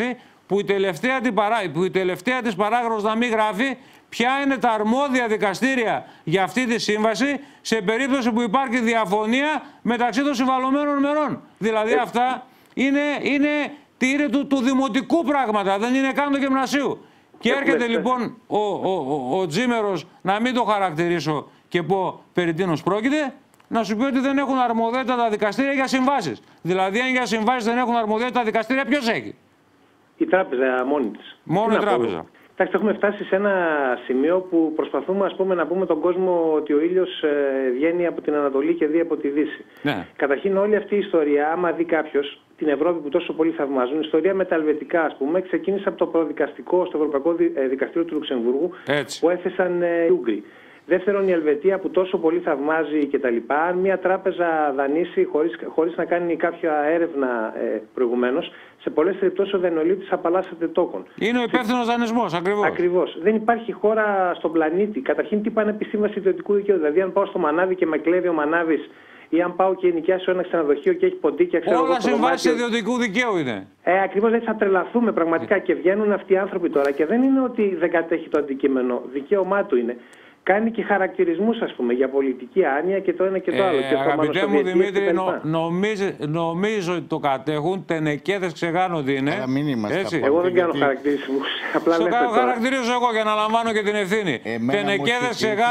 που η τελευταία της παράγραφος να μην γράφει ποια είναι τα αρμόδια δικαστήρια για αυτή τη σύμβαση σε περίπτωση που υπάρχει διαφωνία μεταξύ των συμβαλωμένων μερών. Δηλαδή αυτά είναι του δημοτικού πράγματα, δεν είναι καν του γυμνασίου. Και έρχεται λοιπόν ο Τζίμερος, να μην το χαρακτηρίσω και πω περί τίνος πρόκειται, να σου πει ότι δεν έχουν αρμοδιότητα τα δικαστήρια για συμβάσεις. Δηλαδή, αν για συμβάσεις δεν έχουν αρμοδιότητα τα δικαστήρια, ποιος έχει? Η τράπεζα μόνη της. Μόνο η τράπεζα. Εντάξει, έχουμε φτάσει σε ένα σημείο που προσπαθούμε να πούμε τον κόσμο ότι ο ήλιος βγαίνει από την Ανατολή και δει από τη Δύση. Ναι. Καταρχήν, όλη αυτή η ιστορία, άμα δει κάποιος την Ευρώπη που τόσο πολύ θαυμάζουν, η ιστορία με τα ελβετικά, ας πούμε, ξεκίνησε από το προδικαστικό στο Ευρωπαϊκό Δικαστήριο του Λουξεμβούργου, που έθεσαν οι Ούγγροι. Δεύτερον, η Ελβετία που τόσο πολύ θαυμάζει κτλ. Αν μια τράπεζα δανείσει χωρίς να κάνει κάποια έρευνα προηγουμένως, σε πολλές περιπτώσεις ο δανειολήπτης απαλλάσσεται τόκων. Είναι ο υπεύθυνος δανεισμός, ακριβώς. Ακριβώς. Δεν υπάρχει χώρα στον πλανήτη. Καταρχήν, τι πάνε επί σύμβαση ιδιωτικού δικαίου. Δηλαδή, αν πάω στο μανάβι και με κλέβει ο μανάβης, ή αν πάω και νοικιάσω ένα ξενοδοχείο και έχει ποντίκια, ξέρω εγώ. Όλα συμβάσεις ιδιωτικού δικαίου είναι. Ακριβώς, έτσι θα τρελαθούμε πραγματικά. Και βγαίνουν αυτοί οι άνθρωποι τώρα και δεν είναι ότι δεν κατέχει το αντικείμενο. Δικαίωμά του είναι. Κάνει και χαρακτηρισμούς, ας πούμε, για πολιτική άνοια και το ένα και το άλλο. Αγαπητέ μου Δημήτρη, νομίζω ότι το κατέχουν. Τενεκέδες ξεγάνω ότι είναι. Εγώ δεν κάνω χαρακτηρισμούς. Απλά το χαρακτηρίζω εγώ για να λαμβάνω και την ευθύνη. Τενεκέδες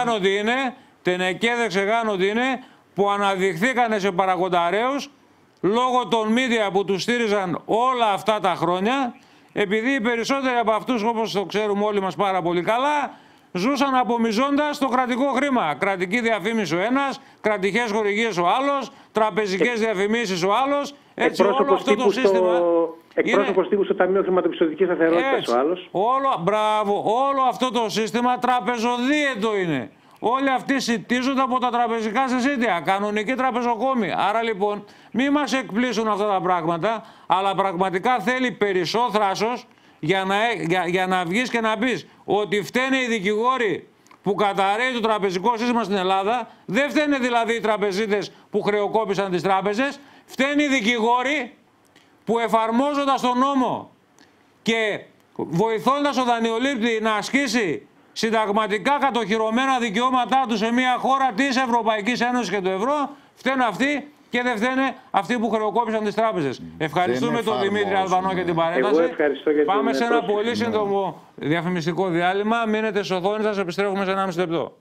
ξεγάνω ότι είναι που αναδειχθήκανε σε παραγονταρέους λόγω των media που τους στήριζαν όλα αυτά τα χρόνια, επειδή οι περισσότεροι από αυτούς, όπως το ξέρουμε όλοι μας πάρα πολύ καλά, ζούσαν απομυζώντας το κρατικό χρήμα. Κρατική διαφήμιση ο ένας, κρατικές χορηγίες ο άλλος, τραπεζικές διαφημίσεις ο άλλος. Έτσι όλο αυτό το σύστημα... Εκπρόσωπος τύπου στο Ταμείο Χρηματοπιστωτικής Σταθερότητας ο άλλος. Όλο αυτό το σύστημα τραπεζοδίαιτο είναι. Όλοι αυτοί σιτίζονται από τα τραπεζικά συσίτια, κανονικοί τραπεζοκόμοι. Άρα λοιπόν μη μας εκπλήσουν αυτά τα πράγματα, αλλά πραγματικά θέλει περισσό θράσος για να βγεις και να πεις ότι φταίνε οι δικηγόροι που καταρρέει το τραπεζικό σύστημα στην Ελλάδα, δεν φταίνε δηλαδή οι τραπεζίτες που χρεοκόπησαν τις τράπεζες, φταίνε οι δικηγόροι που εφαρμόζοντας τον νόμο και βοηθώντας ο δανειολήπτη να ασκήσει συνταγματικά κατοχυρωμένα δικαιώματά του σε μια χώρα της Ευρωπαϊκής Ένωσης και του ευρώ, φταίνουν αυτοί και δεν φταίνε αυτοί που χρεοκόπησαν τις τράπεζες. Ευχαριστούμε τον Δημήτρη Αλβανό για την παρέμβαση. Πάμε σε ένα πολύ σύντομο διαφημιστικό διάλειμμα. Μείνετε στις οθόνες σας, επιστρέφουμε σε 1,5 λεπτό.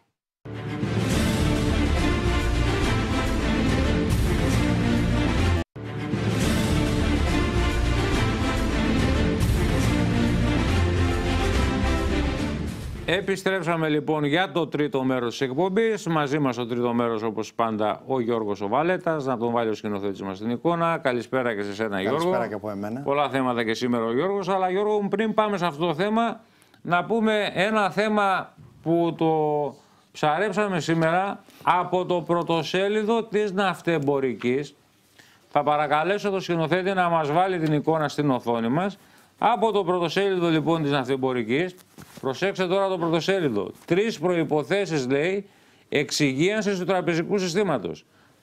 Επιστρέψαμε λοιπόν για το τρίτο μέρος της εκπομπής. Μαζί μας στο τρίτο μέρος, όπως πάντα, ο Γιώργος ο Βαλέτας. Να τον βάλει ο σκηνοθέτης μας στην εικόνα. Καλησπέρα και σε σένα, Γιώργο. Καλησπέρα και από εμένα. Πολλά θέματα και σήμερα ο Γιώργος. Αλλά Γιώργο μου, πριν πάμε σε αυτό το θέμα, να πούμε ένα θέμα που το ψαρέψαμε σήμερα από το πρωτοσέλιδο της Ναυτεμπορικής. Θα παρακαλέσω τον σκηνοθέτη να μας βάλει την εικόνα στην οθόνη μας. Από το πρωτοσέλιδο λοιπόν της Ναυτεμπορικής, προσέξτε τώρα το πρωτοσέλιδο. 3 προϋποθέσεις, λέει, εξυγίανσης του τραπεζικού συστήματος.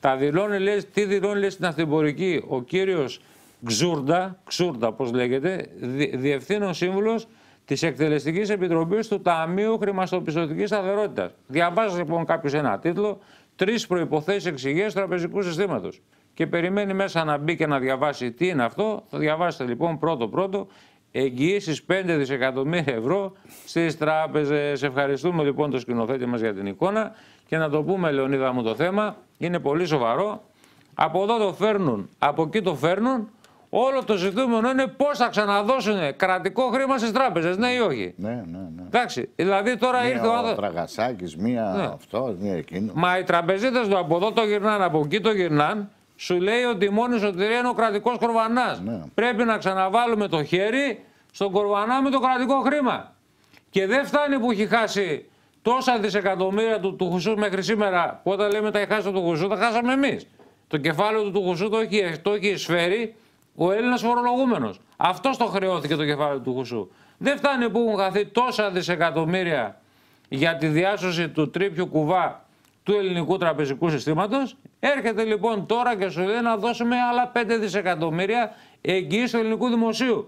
Τι δηλώνει, λέει, στην Ναυτεμπορική ο κύριος Ξούρντα, πώς λέγεται, διευθύνων σύμβουλος της Εκτελεστικής Επιτροπής του Ταμείου Χρηματοπιστωτικής Σταθερότητας. Διαβάζει λοιπόν κάποιος ένα τίτλο, 3 προϋποθέσεις εξυγίανσης του τραπεζικού συστήματος. Και περιμένει μέσα να μπει και να διαβάσει τι είναι αυτό. Θα διαβάσετε λοιπόν πρώτο εγγυήσεις 5 δισεκατομμύρια ευρώ στις τράπεζες. Ευχαριστούμε λοιπόν τον σκηνοθέτη μας για την εικόνα και να το πούμε, Λεωνίδα μου, το θέμα είναι πολύ σοβαρό. Από εδώ το φέρνουν, από εκεί το φέρνουν. Όλο το ζητούμενο είναι πώς θα ξαναδώσουν κρατικό χρήμα στις τράπεζες, ναι ή όχι. Ναι. Εντάξει, δηλαδή τώρα ήρθε ο Τραγασάκης, μία αυτό, μία εκείνο. Μα οι τραπεζίτες του από εδώ το γυρνάνε, από εκεί το γυρνάνε. Σου λέει ότι η μόνη σωτηρία είναι ο κρατικός κορβανάς. Ναι. Πρέπει να ξαναβάλουμε το χέρι στον κορβανά με το κρατικό χρήμα. Και δεν φτάνει που έχει χάσει τόσα δισεκατομμύρια του Χουσού μέχρι σήμερα. Που όταν λέμε τα έχει χάσει το Χουσού, τα χάσαμε εμείς. Το κεφάλαιο του Χουσού το έχει εισφέρει ο Έλληνας φορολογούμενος. Αυτός το χρεώθηκε το κεφάλαιο του Χουσού. Δεν φτάνει που έχουν χαθεί τόσα δισεκατομμύρια για τη διάσωση του τρίπιου κουβά του ελληνικού τραπεζικού συστήματος. Έρχεται λοιπόν τώρα και σου λέει να δώσουμε άλλα 5 δισεκατομμύρια εγγύηση του ελληνικού δημοσίου.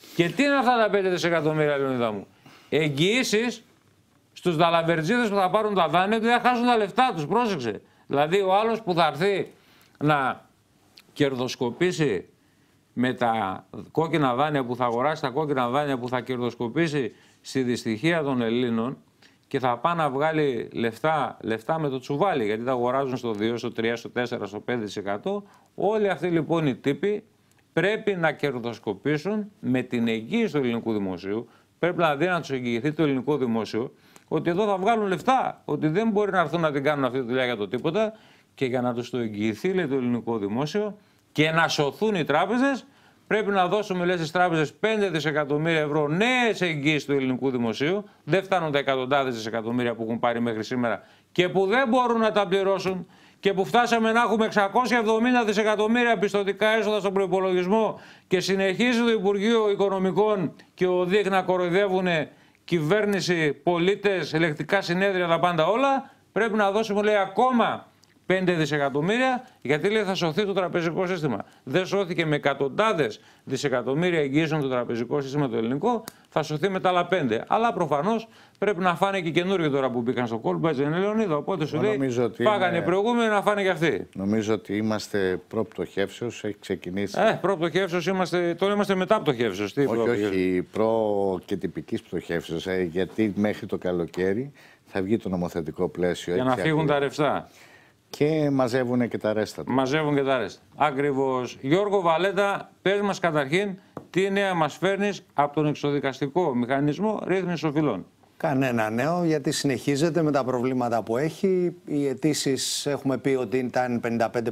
Και τι είναι αυτά τα 5 δισεκατομμύρια, Λεωνίδα μου? Εγγυήσεις στους δαλαμπερτζίδες που θα πάρουν τα δάνεια ότι θα χάσουν τα λεφτά τους. Πρόσεξε. Δηλαδή ο άλλος που θα έρθει να κερδοσκοπήσει με τα κόκκινα δάνεια που θα αγοράσει, τα κόκκινα δάνεια που θα κερδοσκοπήσει στη δυστυχία των Ελλήνων και θα πάει να βγάλει λεφτά με το τσουβάλι, γιατί τα αγοράζουν στο 2, στο 3, στο 4, στο 5%. Όλοι αυτοί λοιπόν οι τύποι πρέπει να κερδοσκοπήσουν με την εγγύηση του ελληνικού δημοσίου. Πρέπει δηλαδή να τους εγγυηθεί το ελληνικό δημόσιο ότι εδώ θα βγάλουν λεφτά, ότι δεν μπορεί να έρθουν να την κάνουν αυτή τη δουλειά για το τίποτα, και για να τους το εγγυηθεί, λέει, το ελληνικό δημόσιο και να σωθούν οι τράπεζες, πρέπει να δώσουμε, λέει, στις τράπεζες 5 δισεκατομμύρια ευρώ νέες εγγύησεις του ελληνικού δημοσίου. Δεν φτάνουν τα εκατοντάδες δισεκατομμύρια που έχουν πάρει μέχρι σήμερα και που δεν μπορούν να τα πληρώσουν, και που φτάσαμε να έχουμε 670 δισεκατομμύρια πιστωτικά έσοδα στον προϋπολογισμό και συνεχίζει το Υπουργείο Οικονομικών και ο ΔΙΚ να κοροϊδεύουν κυβέρνηση, πολίτες, ελεκτικά συνέδρια, τα πάντα όλα. Πρέπει να δώσουμε, λέει, ακόμα 5 δισεκατομμύρια, γιατί, λέει, θα σωθεί το τραπεζικό σύστημα. Δεν σώθηκε με εκατοντάδες δισεκατομμύρια εγγύησεων το τραπεζικό σύστημα το ελληνικό, θα σωθεί με τα άλλα 5. Αλλά προφανώς πρέπει να φάνε και καινούργοι τώρα που μπήκαν στο κόλπο, έτσι είναι, Λεωνίδα? Οπότε σου λέει, φάγανε οι προηγούμενοι, να φάνε και αυτοί. Νομίζω ότι είμαστε προ-πτωχεύσεως, έχει ξεκινήσει. Προ-πτωχεύσεως είμαστε, τώρα είμαστε μετά πτωχεύσεως. Όχι, προ και τυπικής πτωχεύσεως, γιατί μέχρι το καλοκαίρι θα βγει το νομοθετικό πλαίσιο. Για να φύγουν τα ρευστά. Και μαζεύουν και τα ρέστα. Μαζεύουν και τα ρέστα. Ακριβώς. Γιώργο Βαλέτα, πες μας καταρχήν τι νέα μας φέρνεις από τον εξοδικαστικό μηχανισμό ρύθμισης οφειλών. Κανένα νέο, γιατί συνεχίζεται με τα προβλήματα που έχει. Οι αιτήσεις έχουμε πει ότι ήταν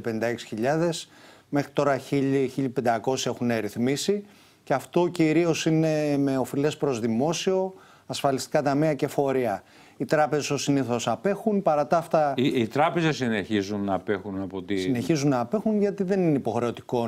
55-56 μέχρι τώρα 1.000-1.500 έχουν ρυθμίσει, και αυτό κυρίως είναι με οφειλές προς δημόσιο, ασφαλιστικά ταμεία και φορεία. Οι τράπεζες ως συνήθως απέχουν, παρά τα αυτά... Οι τράπεζες συνεχίζουν να απέχουν από τη... Συνεχίζουν να απέχουν, γιατί δεν είναι υποχρεωτικό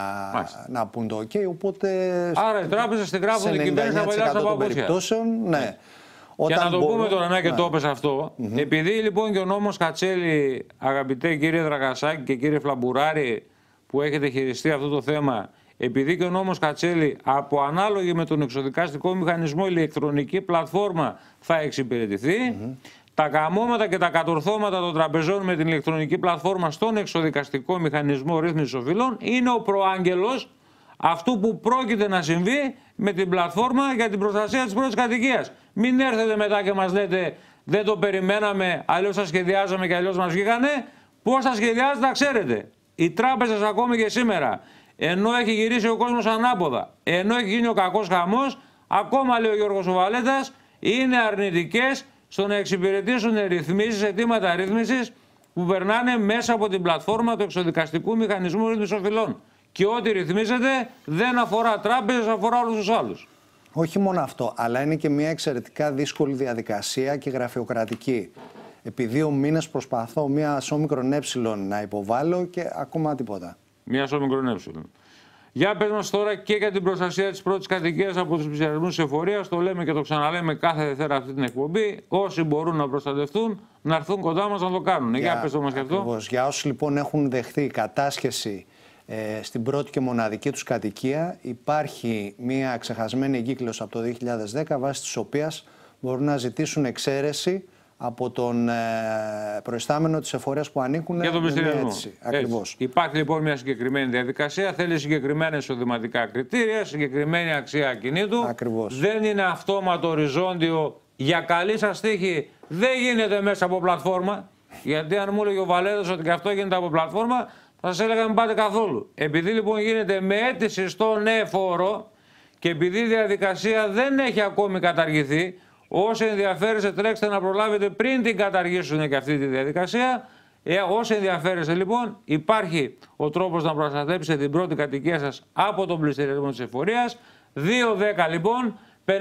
να πούν το OK, οπότε... Άρα οι τράπεζες την γράφουν, η κυβέρνηση θα παλιάσει από περιπτώσεων, ναι. Και να το πούμε τώρα, να και το έπες αυτό, επειδή λοιπόν και ο νόμος Κατσέλη, αγαπητέ κύριε Δραγασάκη και κύριε Φλαμπουράρη, που έχετε χειριστεί αυτό το θέμα, επειδή και ο νόμος Κατσέλη από ανάλογη με τον εξοδικαστικό μηχανισμό ηλεκτρονική πλατφόρμα θα εξυπηρετηθεί, τα καμώματα και τα κατορθώματα των τραπεζών με την ηλεκτρονική πλατφόρμα στον εξοδικαστικό μηχανισμό ρύθμισης οφειλών είναι ο προάγγελος αυτού που πρόκειται να συμβεί με την πλατφόρμα για την προστασία της πρώτης κατοικίας. Μην έρθετε μετά και μας λέτε δεν το περιμέναμε, αλλιώς τα σχεδιάζαμε και αλλιώς μας βγήκανε. Πώς τα σχεδιάζετε να ξέρετε. Οι τράπεζες ακόμη και σήμερα, ενώ έχει γυρίσει ο κόσμος ανάποδα, ενώ έχει γίνει ο κακός χαμός, ακόμα, λέει ο Γιώργος Βαλέτας, είναι αρνητικές στο να εξυπηρετήσουν ρυθμίσεις, αιτήματα ρύθμισης που περνάνε μέσα από την πλατφόρμα του εξοδικαστικού μηχανισμού ρύθμισης οφειλών. Και ό,τι ρυθμίζεται δεν αφορά τράπεζες, αφορά όλους τους άλλους. Όχι μόνο αυτό, αλλά είναι και μια εξαιρετικά δύσκολη διαδικασία και γραφειοκρατική. Επί 2 μήνες προσπαθώ μία όμικρον έψιλον να υποβάλω και ακόμα τίποτα. Μία όμικρον έψιλον. Για πες μας τώρα και για την προστασία της πρώτης κατοικίας από τους πληστηριασμούς της εφορίας. Το λέμε και το ξαναλέμε κάθε Δευτέρα αυτή την εκπομπή. Όσοι μπορούν να προστατευτούν, να έρθουν κοντά μας να το κάνουν. Για πες το μας και αυτό. Ακριβώς. Για όσους λοιπόν έχουν δεχθεί κατάσχεση στην πρώτη και μοναδική τους κατοικία, υπάρχει μια ξεχασμένη εγκύκλωση από το 2010, βάσει της οποίας μπορούν να ζητήσουν εξαίρεση από τον προϊστάμενο της εφορίας που ανήκουν για τον πληστηριασμό. Ακριβώς. Υπάρχει λοιπόν μια συγκεκριμένη διαδικασία, θέλει συγκεκριμένα εισοδηματικά κριτήρια, συγκεκριμένη αξία ακινήτου. Ακριβώς. Δεν είναι αυτόματο οριζόντιο. Για καλή σας τύχη δεν γίνεται μέσα από πλατφόρμα. Γιατί αν μου έλεγε ο Βαλέτας ότι και αυτό γίνεται από πλατφόρμα, θα σας έλεγα μην πάτε καθόλου. Επειδή λοιπόν γίνεται με αίτηση στον εφόρο και επειδή η διαδικασία δεν έχει ακόμη καταργηθεί, όσοι ενδιαφέρεστε τρέξτε να προλάβετε πριν την καταργήσουν και αυτή τη διαδικασία. Όσοι ενδιαφέρεστε λοιπόν, υπάρχει ο τρόπος να προστατέψετε την πρώτη κατοικία σας από τον πληστηριασμό της εφορίας. 210 λοιπόν, 5200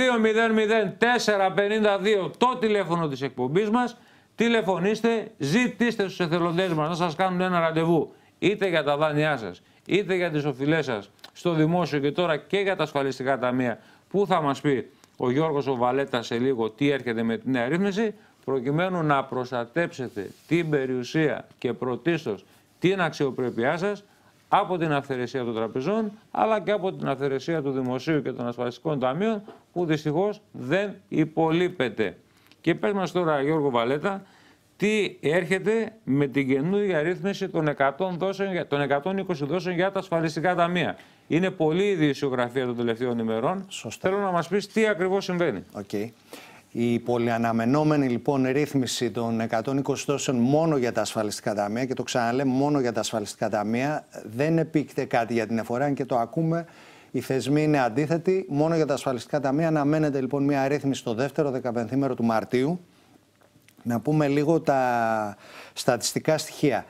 452 το τηλέφωνο της εκπομπής μας. Τηλεφωνήστε, ζητήστε στους εθελοντές μας να σας κάνουν ένα ραντεβού, είτε για τα δάνειά σας, είτε για τις οφειλές σας στο δημόσιο και τώρα και για τα ασφαλιστικά ταμεία, που θα μας πει ο Γιώργος ο Βαλέτας σε λίγο τι έρχεται με τη νέα ρύθμιση, προκειμένου να προστατέψετε την περιουσία και πρωτίστως την αξιοπρέπειά σας από την αυθαιρεσία των τραπεζών, αλλά και από την αυθαιρεσία του Δημοσίου και των ασφαλιστικών ταμείων, που δυστυχώς δεν υπολείπεται. Και πες μας τώρα, Γιώργο Βαλέτα, τι έρχεται με την καινούργια ρύθμιση των 120 δόσεων για τα ασφαλιστικά ταμεία. Είναι πολύ η ειδησιογραφία των τελευταίων ημερών. Σωστά. Θέλω να μας πεις τι ακριβώς συμβαίνει. Okay. Η πολυαναμενόμενη λοιπόν ρύθμιση των 120 δόσεων μόνο για τα ασφαλιστικά ταμεία, και το ξαναλέμε μόνο για τα ασφαλιστικά ταμεία, δεν επίκειται κάτι για την εφορία, και το ακούμε. Οι θεσμοί είναι αντίθετοι. Μόνο για τα ασφαλιστικά ταμεία αναμένεται λοιπόν μια ρύθμιση στο δεύτερο 15ήμερο του Μαρτίου. Να πούμε λίγο τα στατιστικά στοιχεία.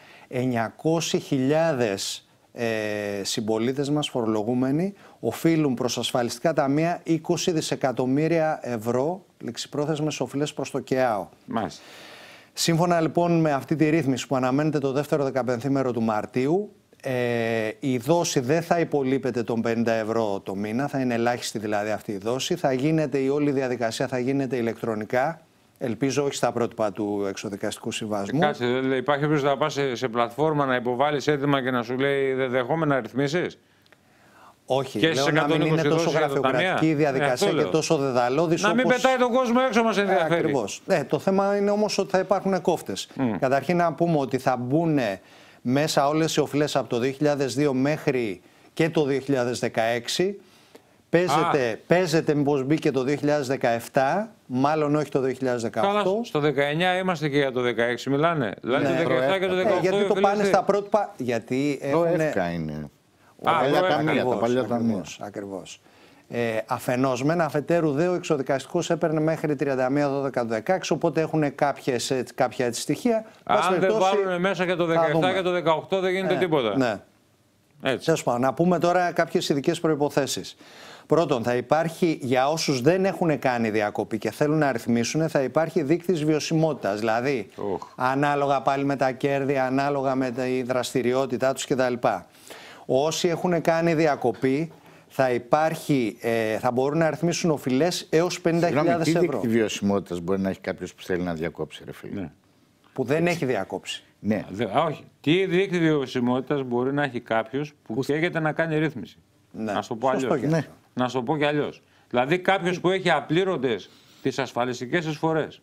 900.000 συμπολίτες μας, φορολογούμενοι, οφείλουν προς ασφαλιστικά ταμεία 20 δισεκατομμύρια ευρώ ληξιπρόθεσμες οφειλές προς το ΚΕΑΟ. Μάλιστα. Σύμφωνα λοιπόν με αυτή τη ρύθμιση που αναμένεται το δεύτερο 15ήμερο του Μαρτίου, η δόση δεν θα υπολείπεται των 50 ευρώ το μήνα, θα είναι ελάχιστη δηλαδή αυτή η δόση. Θα γίνεται, η όλη διαδικασία θα γίνεται ηλεκτρονικά. Ελπίζω όχι στα πρότυπα του εξοδικαστικού συμβασμού. Κάτσε, υπάρχει όποιος θα πας σε πλατφόρμα να υποβάλεις έτοιμα και να σου λέει δεδεχόμενα ρυθμίσεις. Όχι, και λέω να μην είναι τόσο γραφειοκρατική η διαδικασία και τόσο δεδαλώδης. Να μην πετάει τον κόσμο έξω, μας ενδιαφέρει. Ακριβώς. Το θέμα είναι όμως ότι θα υπάρχουν κόφτες. Καταρχήν να πούμε ότι θα μπουν μέσα όλες οι οφειλές από το 2002 μέχρι και το 2016. Παίζεται μήπως μπήκε το 2017, μάλλον όχι το 2018. Καλά, στο 19 είμαστε και για το 16 μιλάνε. Δηλαδή το 17 και το 18. Γιατί το πάνε στα πρότυπα, γιατί έχουν... είναι. Τα παλιά ταμεία. Ακριβώς. Αφενός μεν, αφετέρου δε ο εξοδικαστικός έπαιρνε μέχρι 31/12/16, οπότε έχουν κάποια έτσι στοιχεία. Αν δεν βάλουν μέσα και το 17 και το 18 δεν γίνεται τίποτα. Ναι. Τέλος πάντων, να πούμε τώρα κάποιες ειδικές προϋποθέσεις. Πρώτον, θα υπάρχει για όσους δεν έχουν κάνει διακοπή και θέλουν να ρυθμίσουν, θα υπάρχει δείκτης βιωσιμότητας. Δηλαδή, ανάλογα πάλι με τα κέρδη, ανάλογα με τη δραστηριότητά τους κτλ. Όσοι έχουν κάνει διακοπή, θα μπορούν να ρυθμίσουν οφειλές έως 50.000 ευρώ. Τι δείκτη βιωσιμότητας μπορεί να έχει κάποιος που θέλει να διακόψει, ρε φίλε? Ναι. Που δεν έχει διακόψει. Ναι. Όχι. Τι δείκτη βιωσιμότητας μπορεί να έχει κάποιος που καίγεται να κάνει ρύθμιση? Ναι. Να σου το πω αλλιώς. Ναι. Να σου το πω και αλλιώς. Δηλαδή κάποιος που έχει απλήρωτες τις ασφαλιστικές εισφορές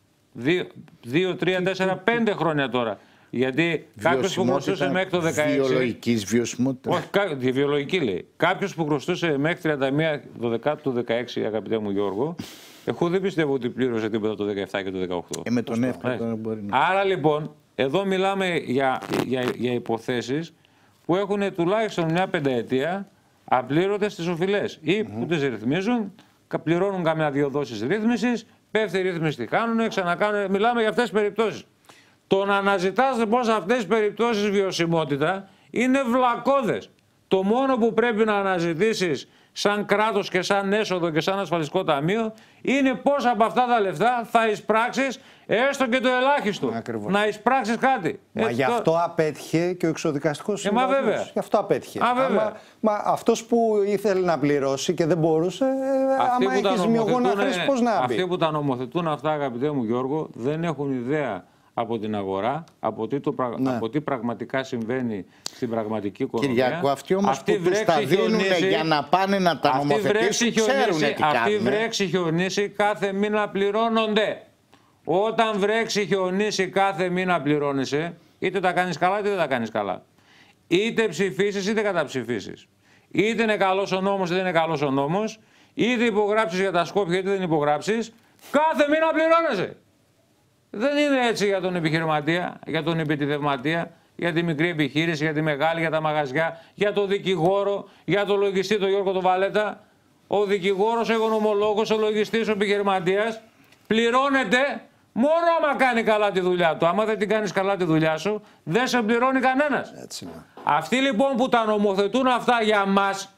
2, 3, 4, 5 χρόνια τώρα. Γιατί κάποιος που χρωστούσε μέχρι το 16. Βιολογικής βιωσιμότητας. Όχι, τη βιολογική λέει. Κάποιος που χρωστούσε μέχρι 31 του 16, αγαπητέ μου Γιώργο, εγώ δεν πιστεύω ότι πλήρωσε τίποτα το 17 και το 18. Με τον εύκολο τώρα μπορεί να. Άρα λοιπόν, εδώ μιλάμε για υποθέσεις που έχουν τουλάχιστον μια πενταετία απλήρωτες τις οφειλές ή που τις ρυθμίζουν, πληρώνουν καμιά 2 δόσεις ρύθμισης, πέφτει η ρύθμιση, τι κάνουν, ξανακάνουν. Μιλάμε για αυτές τις περιπτώσεις. Το να αναζητάς λοιπόν σε αυτές τις περιπτώσεις βιωσιμότητα είναι βλακώδες. Το μόνο που πρέπει να αναζητήσεις σαν κράτος και σαν έσοδο και σαν ασφαλιστικό ταμείο είναι πώς από αυτά τα λεφτά θα εισπράξεις έστω και το ελάχιστο. Ακριβώς. Να εισπράξεις κάτι. Μα γι' αυτό απέτυχε και ο εξοδικαστικός συμβασμός. Μα βέβαια. Γι' αυτό απέτυχε. Μα αυτός που ήθελε να πληρώσει και δεν μπορούσε, άμα έχεις μειογόνα χρήση, πώς να μπει. Αυτοί που τα νομοθετούν αυτά, αγαπητέ μου Γιώργο, δεν έχουν ιδέα από την αγορά, από τι πραγματικά συμβαίνει στην πραγματική οικονομία. Κυριακό, αυτοί όμως που τους τα δίνουν για να πάνε να τα νομοθετήσουν, ξέρουν τι κάνουν. Αυτοί βρέξει χιονίσει κάθε μήνα πληρώνονται. Όταν βρέξει χιονίσει κάθε μήνα πληρώνεσαι, είτε τα κάνεις καλά είτε δεν τα κάνεις καλά. Είτε ψηφίσεις είτε καταψηφίσεις. Είτε είναι καλός ο νόμος είτε είναι καλός ο νόμος, είτε υπογράψεις για τα Σκόπια είτε δεν υπογράψεις, κάθε μήνα πληρώνεσαι. Δεν είναι έτσι για τον επιχειρηματία, για τον επιτιδευματία, για τη μικρή επιχείρηση, για τη μεγάλη, για τα μαγαζιά, για τον δικηγόρο, για τον λογιστή, τον Γιώργο τον Βαλέτα. Ο δικηγόρος, ο οικονομολόγος, ο λογιστής, ο επιχειρηματίας πληρώνεται μόνο άμα κάνει καλά τη δουλειά του. Άμα δεν την κάνεις καλά τη δουλειά σου, δεν σε πληρώνει κανένας. Αυτοί λοιπόν που τα νομοθετούν αυτά για μας,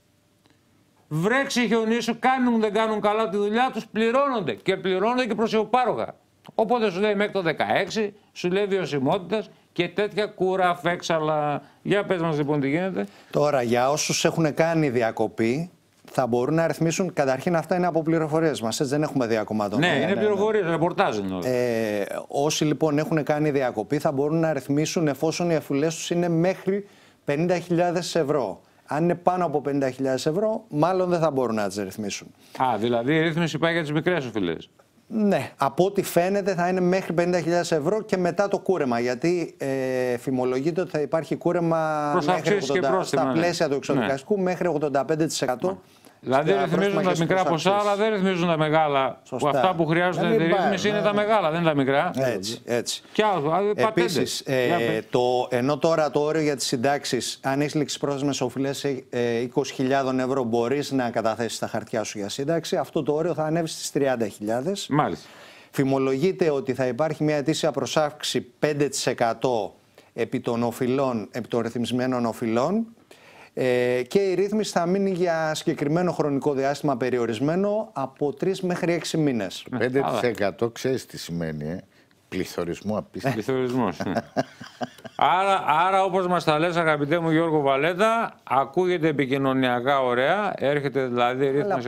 βρέξει χιονίσου, κάνουν δεν κάνουν καλά τη δουλειά τους, πληρώνονται και πληρώνονται και προσιοπάροχα. Οπότε σου λέει μέχρι το 16, σου λέει βιωσιμότητας και τέτοια κουραφέξαλα. Για πες μας λοιπόν τι γίνεται. Τώρα για όσους έχουν κάνει διακοπή θα μπορούν να ρυθμίσουν, καταρχήν αυτά είναι από πληροφορίες μας, έτσι δεν έχουμε δει ακόμα τον. Ναι, είναι πληροφορίες, ρεπορτάζ είναι όλα. Όσοι λοιπόν έχουν κάνει διακοπή θα μπορούν να ρυθμίσουν εφόσον οι αφουλές τους είναι μέχρι 50.000 ευρώ. Αν είναι πάνω από 50.000 ευρώ, μάλλον δεν θα μπορούν να τις ρυθμίσουν. Δηλαδή η ρύθμιση πάει για τις μικρές οφειλές. Ναι, από ό,τι φαίνεται θα είναι μέχρι 50.000 ευρώ και μετά το κούρεμα. Γιατί φημολογείται ότι θα υπάρχει κούρεμα μέχρι 80, στα πλαίσια του εξοδικαστικού μέχρι 85%. Δηλαδή ρυθμίζουν τα μικρά ποσά, αλλά δεν ρυθμίζουν τα μεγάλα. Που αυτά που χρειάζονται τη ρύθμιση είναι τα μεγάλα, δεν είναι τα μικρά. Έτσι. Επίσης, ενώ τώρα το όριο για τις συντάξεις, αν έχεις ληξιπρόθεσμες οφειλές 20.000 ευρώ, μπορείς να καταθέσεις τα χαρτιά σου για σύνταξη, αυτό το όριο θα ανέβει στις 30.000. Μάλιστα. Φημολογείται ότι θα υπάρχει μια ετήσια προσάυξη 5% επί των οφειλών, επί των ρυθμισμένων οφειλών. Και η ρύθμιση θα μείνει για συγκεκριμένο χρονικό διάστημα περιορισμένο από 3 μέχρι 6 μήνες. 5% ξέρεις τι σημαίνει, πληθωρισμό απίστευτο. Πληθωρισμός. Άρα όπως μας τα λες, αγαπητέ μου Γιώργο Βαλέτα, ακούγεται επικοινωνιακά ωραία, έρχεται δηλαδή ρύθμιση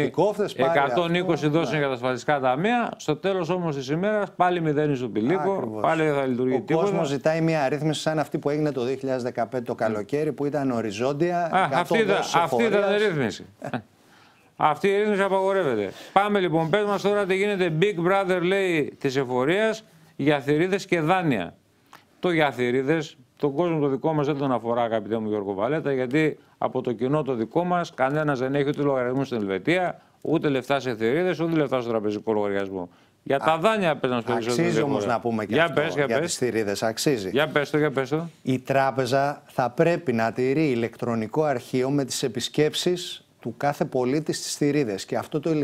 120 δόσεων για τα ασφαλιστικά ταμεία, στο τέλος όμως της ημέρας πάλι μηδένει στο πηλίκο, πάλι δεν θα λειτουργεί τίποτα. Ο κόσμος ζητάει μια ρύθμιση σαν αυτή που έγινε το 2015 το καλοκαίρι, που ήταν οριζόντια. Αυτή ήταν η ρύθμιση. Αυτή η ρύθμιση απαγορεύεται. Πάμε λοιπόν, πες μας τώρα τι γίνεται. Big Brother λέει της εφορίας για θηρίδες και δάνεια. Το για θηρίδες, τον κόσμο το δικό μας δεν τον αφορά, αγαπητέ μου Γιώργο Βαλέτα, γιατί από το κοινό το δικό μας κανένας δεν έχει ούτε λογαριασμό στην Ελβετία, ούτε λεφτά σε θηρίδες, ούτε λεφτά στο τραπεζικό λογαριασμό. Για τα δάνεια πες να σου αξίζει όμως να πούμε και αυτό για τις θηρίδες. Αξίζει. Για πες το. Η τράπεζα θα πρέπει να τηρεί ηλεκτρονικό αρχείο με τις επισκέψεις του κάθε πολίτη στις θηρίδες. Και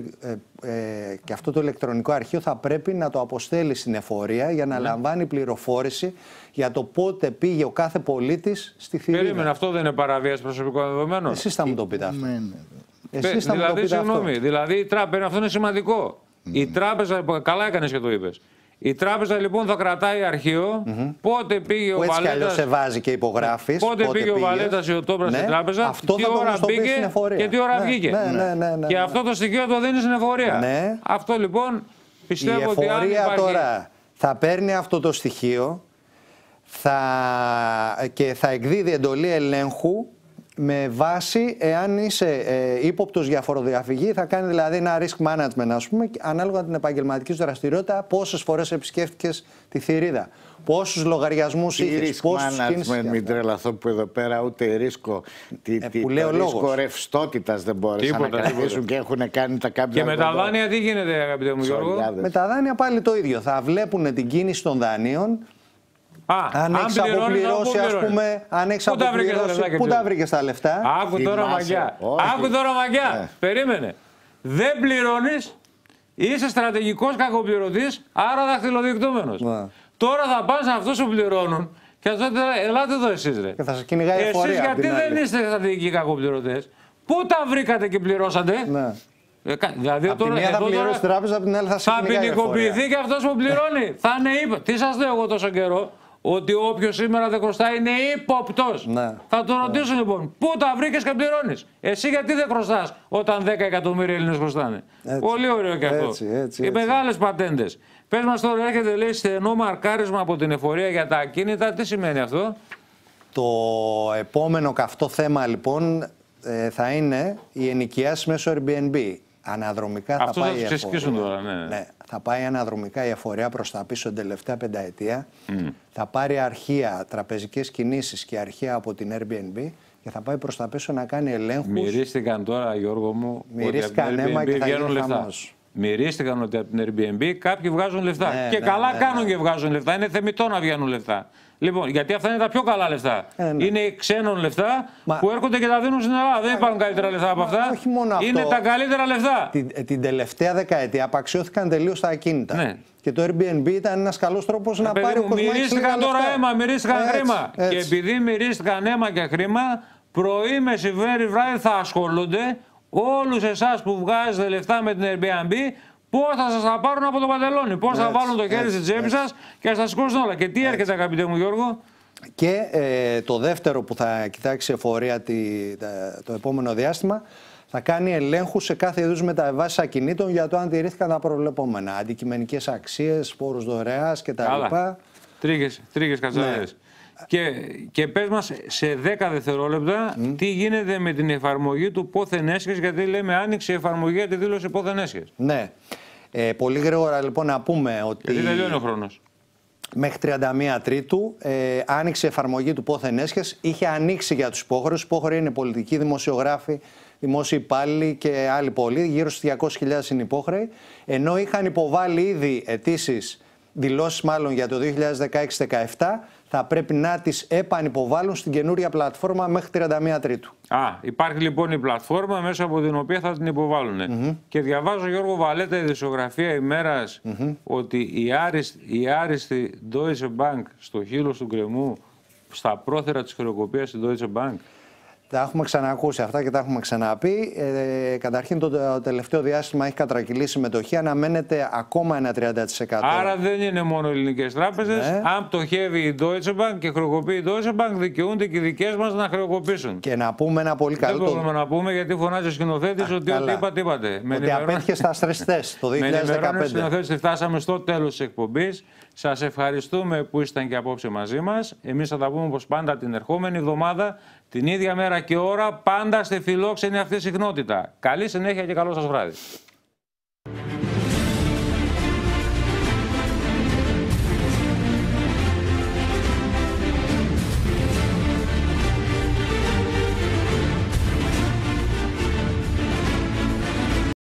αυτό το ηλεκτρονικό αρχείο θα πρέπει να το αποστέλει στην εφορία για να λαμβάνει πληροφόρηση για το πότε πήγε ο κάθε πολίτης στη θηρίδα. Περίμενε, αυτό δεν είναι παραβίαση προσωπικών δεδομένων? Εσείς θα μου το πείτε αυτό. Εσείς θα μου το πείτε αυτό. Δηλαδή η τράπεζα, αυτό είναι σημαντικό. Η τράπεζα, καλά έκανες και το είπες. Η τράπεζα λοιπόν θα κρατάει αρχείο πότε πήγε ο Βαλέτας. Έτσι κι αλλιώς σε βάζει και υπογράφεις. Πότε πήγε ο Βαλέτας ή ο Τόμπρας στην τράπεζα, τι ώρα πήγε και τι ώρα βγήκε. Και αυτό το στοιχείο το δίνει στην εφορία. Αυτό λοιπόν πιστεύω ότι αν υπάρχει... τώρα θα παίρνει αυτό το στοιχείο και θα εκδίδει εντολή ελέγχου με βάση εάν είσαι ύποπτος για φοροδιαφυγή, θα κάνει δηλαδή ένα risk management, ας πούμε, ανάλογα με την επαγγελματική σου δραστηριότητα, πόσες φορές επισκέφτηκες τη θηρίδα, πόσους λογαριασμούς είχες, πόσους κίνησες. Μην τρελαθώ που εδώ πέρα ούτε ρίσκο, ρίσκο ρευστότητας δεν μπόρεσαν να κρατήσουν και έχουν κάνει τα κάποια... Και με τα δάνεια τι γίνεται, αγαπητέ μου Γιώργο? Με τα δάνεια πάλι το ίδιο. Θα βλέπουν την κίνηση των δανείων. Αν έχεις αποπληρώσει, ας πούμε, πού τα βρήκες τα λεφτά. Άκου τώρα μαγιά. Περίμενε. Δεν πληρώνεις, είσαι στρατηγικός κακοπληρωτής, άρα δαχτυλοδεικτούμενος. Τώρα θα πας σε αυτούς που πληρώνουν και θα τότε ελάτε εδώ εσείς ρε. Και θα σας κυνηγάει η εφορία. Εσείς γιατί δεν είστε στρατηγικοί κακοπληρωτές? Πού τα βρήκατε και πληρώσατε? Δηλαδή από τη μία θα πληρώσει την τράπεζα, από την άλλη θα ποινικοποιηθεί και αυτός που πληρώνει. Θα είναι τι σας λέω εγώ τόσο καιρό? Ότι όποιος σήμερα δεν χρωστάει είναι ύποπτος. Θα τον ρωτήσουν λοιπόν, πού τα βρήκες και πληρώνεις? Εσύ γιατί δεν χρωστάς όταν 10 εκατομμύρια Έλληνες χρωστάνε? Πολύ ωραίο και αυτό. Οι μεγάλες πατέντες. Πες μας τώρα, έρχεται λέει στενό μαρκάρισμα από την εφορία για τα ακίνητα. Τι σημαίνει αυτό? Το επόμενο καυτό θέμα λοιπόν θα είναι η ενοικιάση μέσω Airbnb. Αναδρομικά θα πάει η εφορία. Τώρα, θα πάει αναδρομικά η εφορία προς τα πίσω την τελευταία πενταετία. Θα πάρει αρχεία, τραπεζικές κινήσεις και αρχεία από την Airbnb και θα πάει προς τα πίσω να κάνει ελέγχους. Μυρίστηκαν τώρα, Γιώργο μου, μυρίστηκαν αίμα και θα γίνει χαμός. Μυρίστηκαν ότι από την Airbnb κάποιοι βγάζουν λεφτά. Και καλά κάνουν και βγάζουν λεφτά. Είναι θεμιτό να βγαίνουν λεφτά. Λοιπόν, γιατί αυτά είναι τα πιο καλά λεφτά. Είναι ξένων λεφτά που έρχονται και τα δίνουν στην Ελλάδα. Δεν υπάρχουν καλύτερα λεφτά από αυτά. Όχι μόνο αυτό. Είναι τα καλύτερα λεφτά. Την τελευταία δεκαετία απαξιώθηκαν τελείως τα ακίνητα. Και το Airbnb ήταν ένας καλός τρόπος να πάρει ο κόσμος. Μυρίστηκαν τώρα αίμα, μυρίστηκαν χρήμα. Και επειδή μυρίστηκαν αίμα και χρήμα, πρωί, μεσημέρι, βράδυ θα ασχολούνται όλους εσάς που βγάζετε λεφτά με την Airbnb. Πώς θα σας τα πάρουν από το παντελόνι, πώς θα βάλουν το χέρι στην τσέπη σας και θα σας σηκώσουν όλα. Και τι έρχεται, αγαπητέ μου Γιώργο? Και το δεύτερο που θα κοιτάξει η εφορία το επόμενο διάστημα, θα κάνει ελέγχους σε κάθε είδους μεταβάσεις ακινήτων για το αν τηρήθηκαν τα προβλεπόμενα. Αντικειμενικές αξίες, πόρους δωρεάς κτλ. Τρίγκες κατσαρές. Και πες μας σε 10 δευτερόλεπτα τι γίνεται με την εφαρμογή του πόθεν έσχες, γιατί λέμε άνοιξε η εφαρμογή για τη δήλωση πόθεν έσχες. Ναι. Πολύ γρήγορα λοιπόν να πούμε ότι. Γιατί τελειώνει ο χρόνος. Μέχρι 31 Τρίτου άνοιξε η εφαρμογή του πόθεν έσχες. Είχε ανοίξει για τους υπόχρεους. Οι υπόχρεοι είναι πολιτικοί, δημοσιογράφοι, δημόσιοι υπάλληλοι και άλλοι πολλοί. Γύρω στους 200.000 είναι υπόχρεοι. Ενώ είχαν υποβάλει ήδη αιτήσεις, δηλώσεις μάλλον για το 2016-17, θα πρέπει να τις επανυποβάλουν στην καινούρια πλατφόρμα μέχρι 31 Τρίτου. Υπάρχει λοιπόν η πλατφόρμα μέσα από την οποία θα την υποβάλουν. Και διαβάζω, Γιώργο Βαλέτα, ειδησιογραφία ημέρας, ότι η άριστη Deutsche Bank στο χείλος του γκρεμού, στα πρόθερα της χρεοκοπίας της Deutsche Bank. Τα έχουμε ξανακούσει αυτά και τα έχουμε ξαναπεί. Καταρχήν το τελευταίο διάστημα έχει κατρακυλήσει μετοχή, αναμένεται ακόμα ένα 30%. Άρα δεν είναι μόνο ελληνικές τράπεζες. Ναι. Αν πτωχεύει η Deutsche Bank και χρεοκοπεί η Deutsche Bank, δικαιούνται και οι δικές μας να χρεοκοπήσουν. Και να πούμε ένα πολύ καλό. Δεν μπορούμε να πούμε, γιατί φωνάζει ο σκηνοθέτης ότι ό,τι είπατε. Ότι απέτυχε στα stress test το 2015. Με σκηνοθέτης, φτάσαμε στο τέλος της εκπομπής. Σας ευχαριστούμε που ήσταν και απόψε μαζί μας. Εμείς θα τα πούμε όπως πάντα την ερχόμενη εβδομάδα, την ίδια μέρα και ώρα, πάντα στη φιλόξενη αυτή συχνότητα. Καλή συνέχεια και καλό σας βράδυ.